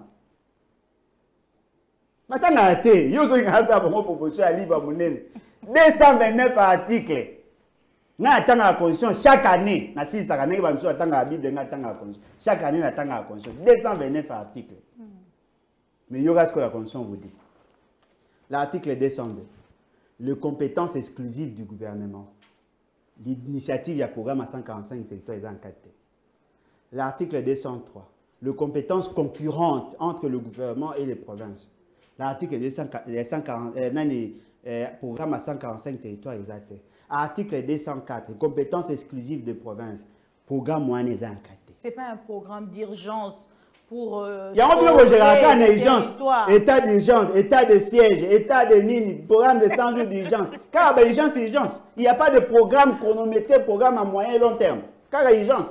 Batanga te, yo zo ngasa bongo proposition ali ba monene. deux cent vingt-neuf articles. Na atanga la constitution chaque année, na six année ba miso atanga la Bible na atanga la constitution. Chaque année na atanga la constitution, deux cent vingt-neuf articles. Mm. Mais il y aura ce que la constitution vous dit. L'article deux cent deux. Les compétences exclusives du gouvernement. L'initiative, il y a programme à cent quarante-cinq territoires et en quatre. L'article deux cent trois. Les compétences concurrentes entre le gouvernement et les provinces. L'article deux cent quarante, euh, non, euh, programme à cent quarante-cinq territoires exacts. Article deux cent quatre, compétences exclusives des provinces. Programme moins les quatre. Ce n'est pas un programme d'urgence pour. Euh, il y a un peu de urgence, état d'urgence, état de siège, état de nini, programme de cent jours d'urgence. Car il y a urgence, urgence. Il n'y a pas de programme chronométré, programme à moyen et long terme. Car il y a urgence.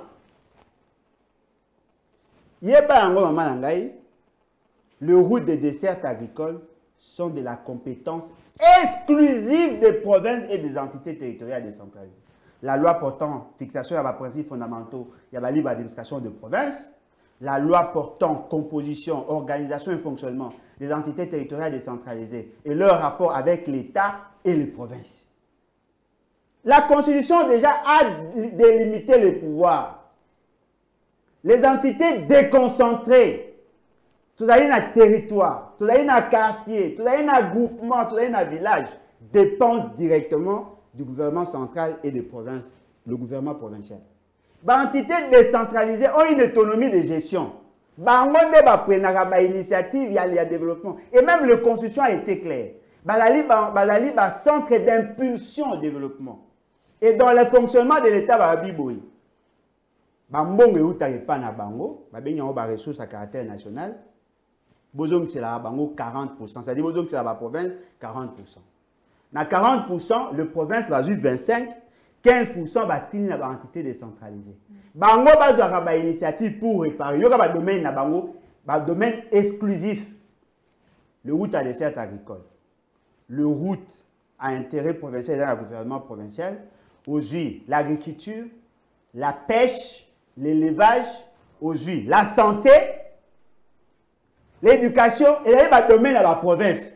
Il n'y a pas un gros moment les routes des dessertes agricoles sont de la compétence exclusive des provinces et des entités territoriales décentralisées. La loi portant fixation à principes fondamentaux, il y a la libre administration de provinces. La loi portant composition, organisation et fonctionnement des entités territoriales décentralisées et leur rapport avec l'État et les provinces. La Constitution déjà a délimité les pouvoirs. Les entités déconcentrées, tout ça, un territoire, tout ça, un quartier, tout ça, un groupement, tout ça, un village, dépendent directement du gouvernement central et des provinces, le gouvernement provincial. Les entités décentralisées ont une autonomie de gestion. Ils ont une initiative, il y a le développement. Et même la Constitution a été claire. Il y a un centre d'impulsion au développement. Et dans le fonctionnement de l'État, il y a un Bambongo et pas na bango, il y a des ressources à caractère national. Bozong c'est la bango quarante pour cent, c'est-à-dire Bozong c'est la province quarante pour cent. Dans quarante pour cent, le province va jouer vingt-cinq, quinze pour cent va tenir la entité décentralisée. Bango va avoir une initiative pour réparer. Il y a un domaine na bango, un domaine exclusif. Le route à dessert agricole, le route à intérêt provincial dans le gouvernement provincial, aujourd'hui l'agriculture, la pêche, l'élevage, aujourd'hui la santé, l'éducation et le domaine à la province.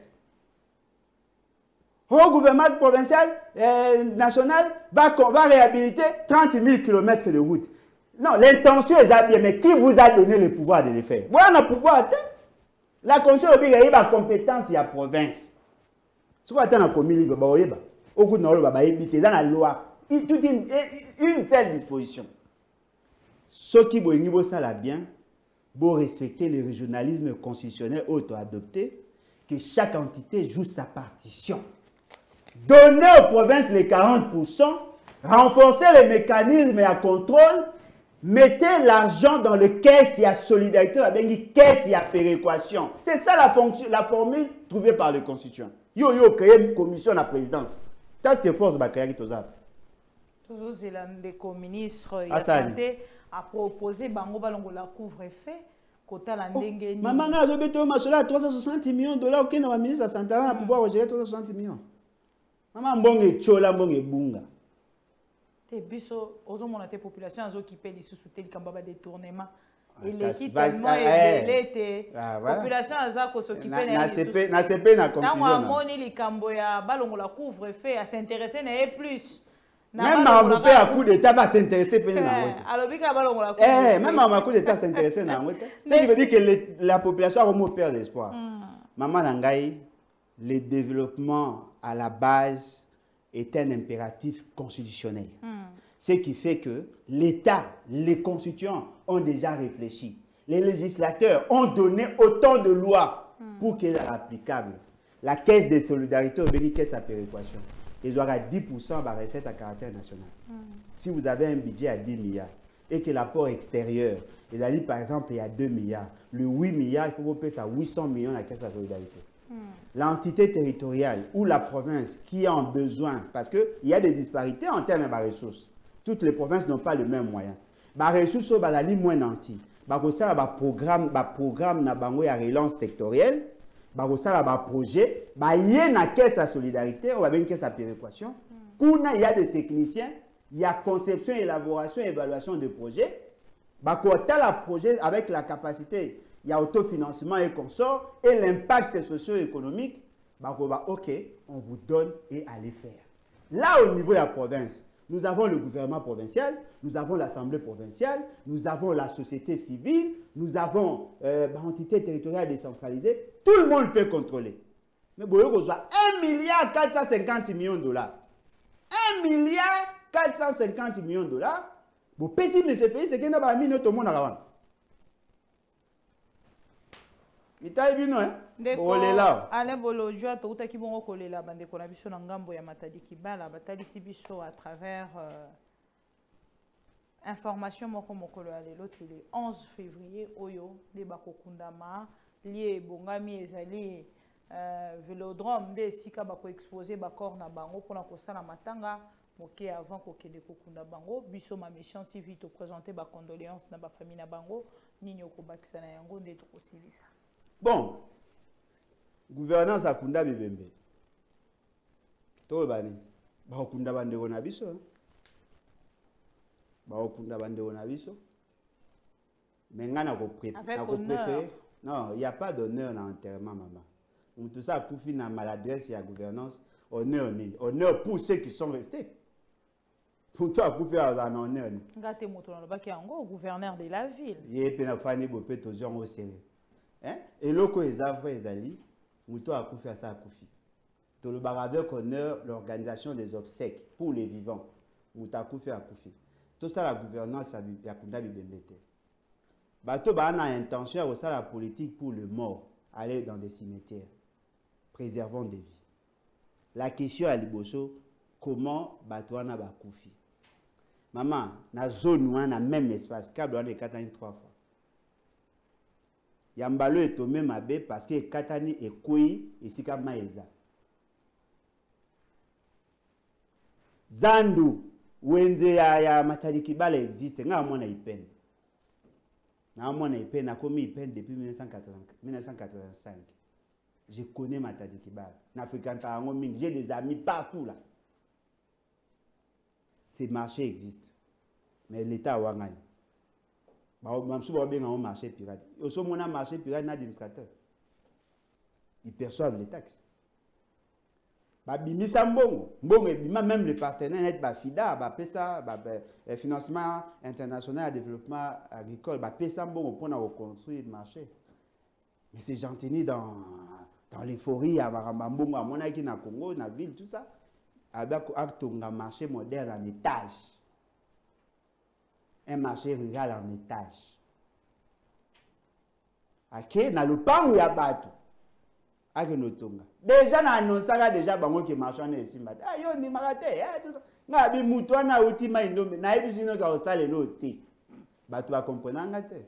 Le gouvernement provincial, euh, national, va, va réhabiliter trente mille kilomètres de route. Non, l'intention est bien, mais qui vous a donné le pouvoir de le faire? Voilà le pouvoir. La Constitution oblige à la compétence de la province. Ce qu'on attend dans le premier livre, au coup de dans la loi, toute une, une seule disposition. Ce qui est ça bien, pour respecter le régionalisme constitutionnel auto-adopté, que chaque entité joue sa partition. Donner aux provinces les quarante pour cent, renforcer les mécanismes à contrôle, mettez l'argent dans le caisse, il y a solidarité, il y a caisse, il y a péréquation. C'est ça la, fonction, la formule trouvée par le constituant. Yo yo créé une commission à la présidence. Qu'est-ce que force va créer tout ça? Toujours c'est le ministre de la santé a proposé bango balongo la couvre-feu. Maman a obété au masola à trois cent soixante millions de dollars auquel le ministre de la santé a pouvoir gérer trois cent soixante millions. Maman bonge chola bonge bunga. Te biso ozo monate population azo occupé les sous-soutés le kambaba détournement. Et l'équipe tellement est population aza ko s'occuper na CP na CP na conclusion. Na moni li kambo ya balongo la couvre-feu à s'intéresser na et plus. Même à un à coup d'État va s'intéresser à eh, même à un coup d'État s'intéresser à ce qui veut dire que les, la population a vraiment peur d'espoir. Mm. Maman Nangaï, le développement à la base est un impératif constitutionnel. Mm. Ce qui fait que l'État, les constituants ont déjà réfléchi. Les législateurs ont donné autant de lois pour qu'elles soient applicables. La caisse de solidarité au béni caisse à péréquation. Ils auront dix pour cent de la recette à caractère national. Mm. Si vous avez un budget à dix milliards et que l'apport extérieur, il a dit par exemple il y a deux milliards, le huit milliards, il faut payer ça huit cents millions à la caisse à solidarité. Mm. L'entité territoriale ou la province qui a un besoin, parce qu'il y a des disparités en termes de ressources. Toutes les provinces n'ont pas le même moyen. Les ressources sont moins nantis. Il y a un programme, un programme de relance sectorielle. Il y a un projet. Il y a une caisse à solidarité, il y a une caisse à péréquation. Il y a des techniciens. Il y a conception, élaboration, évaluation de projets. Il y a un projet avec la capacité. Il y a autofinancement et consort. Et l'impact socio-économique. OK, on vous donne et allez faire. Là, au niveau de la province, nous avons le gouvernement provincial, nous avons l'Assemblée provinciale, nous avons la société civile, nous avons euh, l'entité territoriale décentralisée. Tout le monde peut contrôler. Mais vous voyez qu'on soit un milliard quatre cent cinquante millions de dollars. un milliard quatre cent cinquante millions de dollars. Vous payez, M. Félix, c'est qu'il n'y a pas mis notre monde à la il t'a vu, non? Alain Bolo, je vais te dire que tu la bande de biso na ngambo ya Matadi Kibala, batali sibiso à travers euh, information moko mokolo ya lelo le onze février oyo de bakokundama lié bongami ezali euh, vélodrome de sika bako exposer bakor na bango pona kosala matanga moké avant kokende kokunda bango biso ma mission T V to présenter ba condoléances na ba famille na bango nini okobakisa na yango nde to kosilisa. Bon, gouvernance à Kunda Bibembe. Tout bani. Ba Kunda bande on biso. Ba Kunda bande on biso. Mais ngana ko préféré. Non, il n'y a pas d'honneur dans l'enterrement, maman. On tout ça pour finir maladresse et la gouvernance. Honneur, honneur pour ceux qui sont restés. Pour toi, pour faire un honneur. Ngate motono ba ki yango gouverneur de la ville. Yé pena fani bo peto gens au sérieux. Hein? Et loko ezavre ezali, muto a koufi à ça a koufi. To le avec honneur l'organisation des obsèques pour les vivants. Muto a koufi à koufi. Tout ça la gouvernance ya Kunda Bibembete. Bato ba na intention aussi la politique pour le mort, aller dans des cimetières. Préservons des vies. La question à Liboso, comment bato na ba koufi? Maman, na zone ou na même espace câble on est Katani trois fois. Yambalo est tombé mabe parce que Katani est koi et sika maeza. Zandu wende ya, ya Matadi Kibala existe nga mona ipen. Na mona ipen na komi ipen depuis mille neuf cent quatre-vingt-cinq. Je connais Matadi Kibala. Na fréquente ango mingi, j'ai des amis partout là. Ces marchés existent. Mais l'État a wangani. Même si vous avez un marché pirate, il y a un marché pirate d'administrateur. Ils perçoivent les taxes. Même les partenaires, les FIDA, le financement international de développement agricole, pour construire le marché. Mais c'est gentil dans, dans l'euphorie, à Marambambongo, à Monaki, à Congo, dans la ville, tout ça. Avec un marché moderne en étage. Un marché rural en étage. Ok, dans le pan où il y a bateau. Déjà, on a annoncé déjà que le marché est ici. Ah, yo, ni marate, tout ça. Na bi muto na utima indombe, na ebi sino ka hostale no te. Bato va comprendre ngate.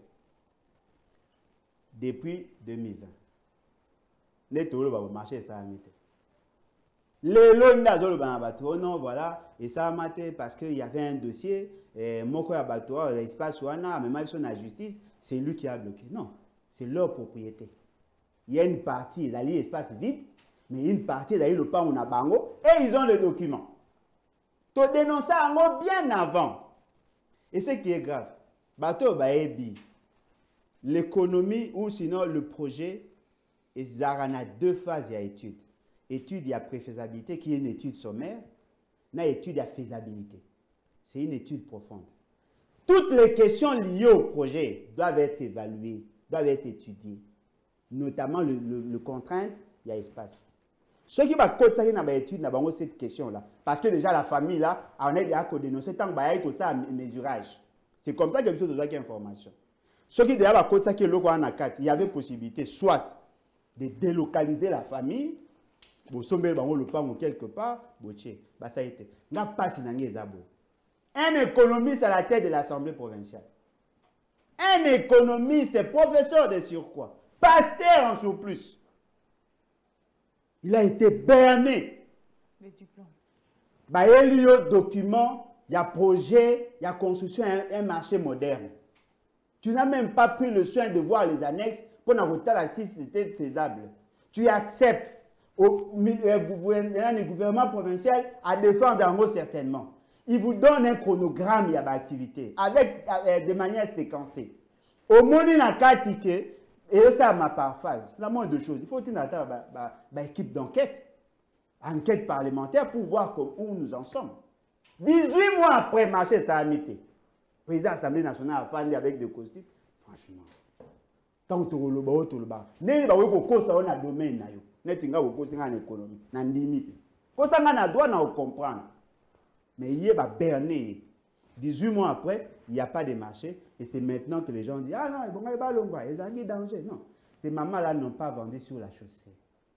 Depuis deux mille vingt. Les tolo ba marché ça amite. Les londa zolo ba bato non voilà et ça a maté parce qu'il y avait un dossier et moko ya bato l'espace wana même sur la justice, c'est lui qui a bloqué. Non, c'est leur propriété. Il y a une partie, il y a l'espace vide, mais une partie, il y a le pan où on a bango, et ils ont le document. Tu dénonces ça bien avant. Et ce qui est grave, bateau baebi, l'économie ou sinon le projet, il y a deux phases à étude. Étude, il y a préfaisabilité, qui est une étude sommaire, une étude, il y a faisabilité. C'est une étude profonde. Toutes les questions liées au projet doivent être évaluées, doivent être étudiées. Notamment le, le, le contrainte, il y a espace. Ceux qui va côté na ba étude na bango cette question là parce que déjà la famille là on est déjà ko dénoncer tant ba y ko ça mesurage. C'est comme ça que vous avez information. Ceux qui déjà va côté que loko en akat, il y avait possibilité soit de délocaliser la famille, bo somber bango le pango quelque part, bo tché, ba ça a été. Na pas sinangé ezabo. Un économiste à la tête de l'Assemblée provinciale. Un économiste, professeur de surcroît, pasteur en surplus. Il a été berné. Les diplômes. Bah, il y a un document, il y a projet, il y a construction, un, un marché moderne. Tu n'as même pas pris le soin de voir les annexes pour en retirer si c'était faisable. Tu acceptes au le gouvernement provincial à défendre en haut certainement. Il vous donne un chronogramme, il y a d'activité, avec euh, de manière séquencée. Au moins, il y a quatre tickets. Et ça, ma paraphrase, la moindre de choses, il faut une équipe d'enquête, enquête parlementaire pour voir où nous en sommes. dix-huit mois après le marché, ça a mité. Le président de l'Assemblée nationale a fait avec des costumes. Franchement, tant que tu le bas, tu le bas. Ne pas vous cause on a domaine na yo. Ne tinga vous cause en économie, na ndimi. Pour ça, on a droit na comprendre. Mais il y a berné. dix-huit mois après, il n'y a pas de marché. Et c'est maintenant que les gens disent, ah non, bon, il y a un danger. Non, ces mamans-là n'ont pas vendu sur la chaussée.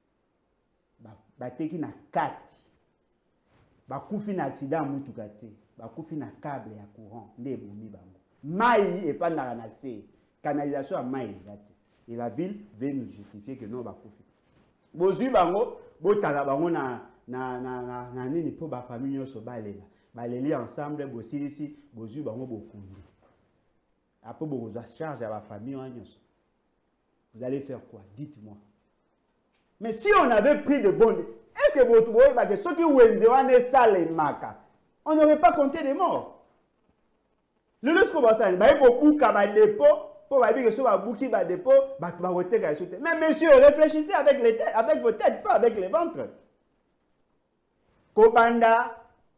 Ils ont quatre. Ils ont un accident, ils ont un câble à courant. Maï et pas dans la canalisation à maï. Et la ville veut nous justifier que non, ils ont un bango, ils ont un pour la famille. Ils ont ensemble, ils ont un beaucoup. Après, vous avez charge à la famille. Vous allez faire quoi? Dites-moi. Mais si on avait pris de bonnes... Est-ce que vous trouvez que ceux qui ont été salés, on n'aurait pas compté des morts? Le risque qu'on va faire, il faut que dépôt, pour dire que ce soit bouki va dépôt, mais monsieur, réfléchissez avec, les têtes, avec vos têtes, pas avec les ventres. Kobanda,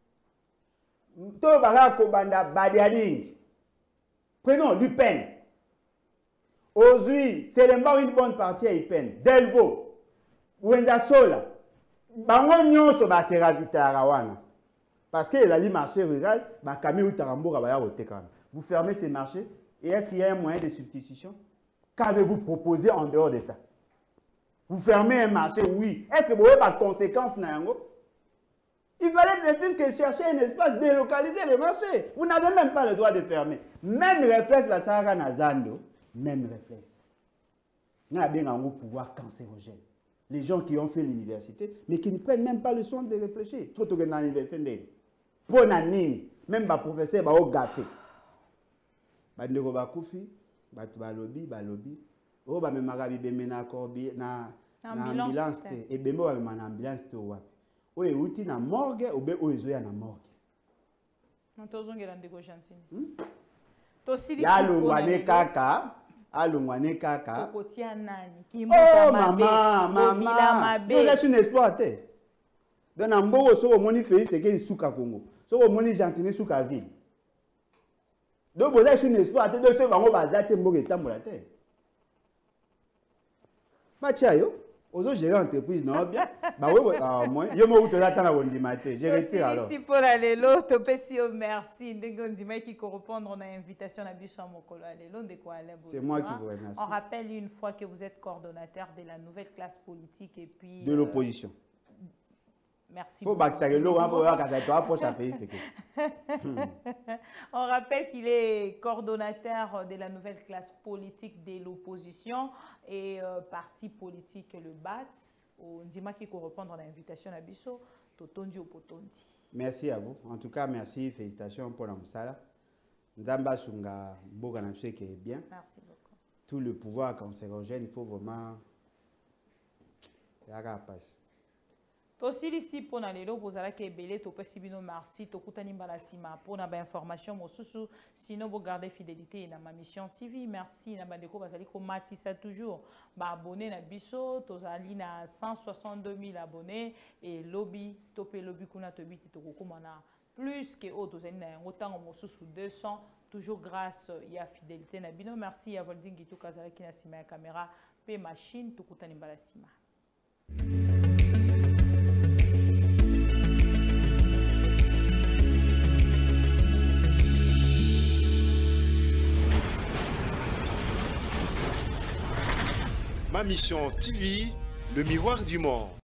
Tobara Kobanda, Badiading. Prenons l'Upen. Aujourd'hui, c'est une bonne partie à Upen. Delvo, Ouendasola. Bango nyonso ba se ravita wana. Parce que la marché rural, ba kami ou taramboura ba ya otekana. Vous fermez ces marchés et est-ce qu'il y a un moyen de substitution? Qu'avez-vous proposé en dehors de ça? Vous fermez un marché, oui. Est-ce que vous avez pas de conséquences nango? Il fallait plus que chercher un espace, délocaliser le marché. Vous n'avez même pas le droit de fermer. Même réflexe, la Sahara Nazando, même réflexe. Nous avons un pouvoir cancérogène. Les gens qui ont fait l'université, mais qui ne prennent même pas le soin de réfléchir. Trop tôt dans l'université. Pour nani, même les professeurs, ils ont gâté. Ils ont gâté, ils ont lobby, ils ont lobby. Ils ont gâté, ils ont ambulance. Et ils ont gâté ambulance. Ou est outil na morgue ou bien ou est na morgue. Non tous ngela ndeko gentini. To sili. Ya lungwane kaka, alungwane kaka. Kokotia nani ki oh maman, maman. Vous êtes une exploité. Dans un mbogo so moni fait c'est que souka Congo. So moni gentini souka ville. Donc vous êtes une exploité de ce bango bazate mbogo etambolate. Machayo. Aux autres gérants d'entreprise, non bien. Bah oui, ah moi, je me retrouve là dans le matin. Je retire alors. Merci pour aller l'autre. Merci. Ndenge qui correspond à l'invitation à Bissau Mokolo. C'est moi qui vous remercie. On rappelle une fois que vous êtes coordonnateur de la nouvelle classe politique et puis. De l'opposition. Euh, merci. Faut que ça l'eau pour voir quand ça approche à pays. On rappelle qu'il est coordonnateur de la nouvelle classe politique de l'opposition et euh, parti politique le B A T. On dit qui correspond à l'invitation à Bissau, Totondi au Potondi. Merci à vous. En tout cas, merci. Félicitations pour l'Amsala. Nzamba Sunga Boganapse qui est bien. Merci beaucoup. Tout le pouvoir cancérogène, il faut vraiment. Yaga passe. Aussi ici pour nalelo bozala ke belé to pesibino merci to kutani balasima pour na ba information mosusu sinon vous gardez fidélité na ma mission T V merci na bandeko bazali ko matisa toujours ba abonné na biso tozali na cent soixante-deux mille abonnés et lobby topé lobby kuna to biti to komana plus que autres tozali na autant mosusu deux cents toujours grâce ya fidélité na bino merci à Volding to kazala ki na sima ya caméra pe machine to kutani balasima. Ma Mission T V, le miroir du monde.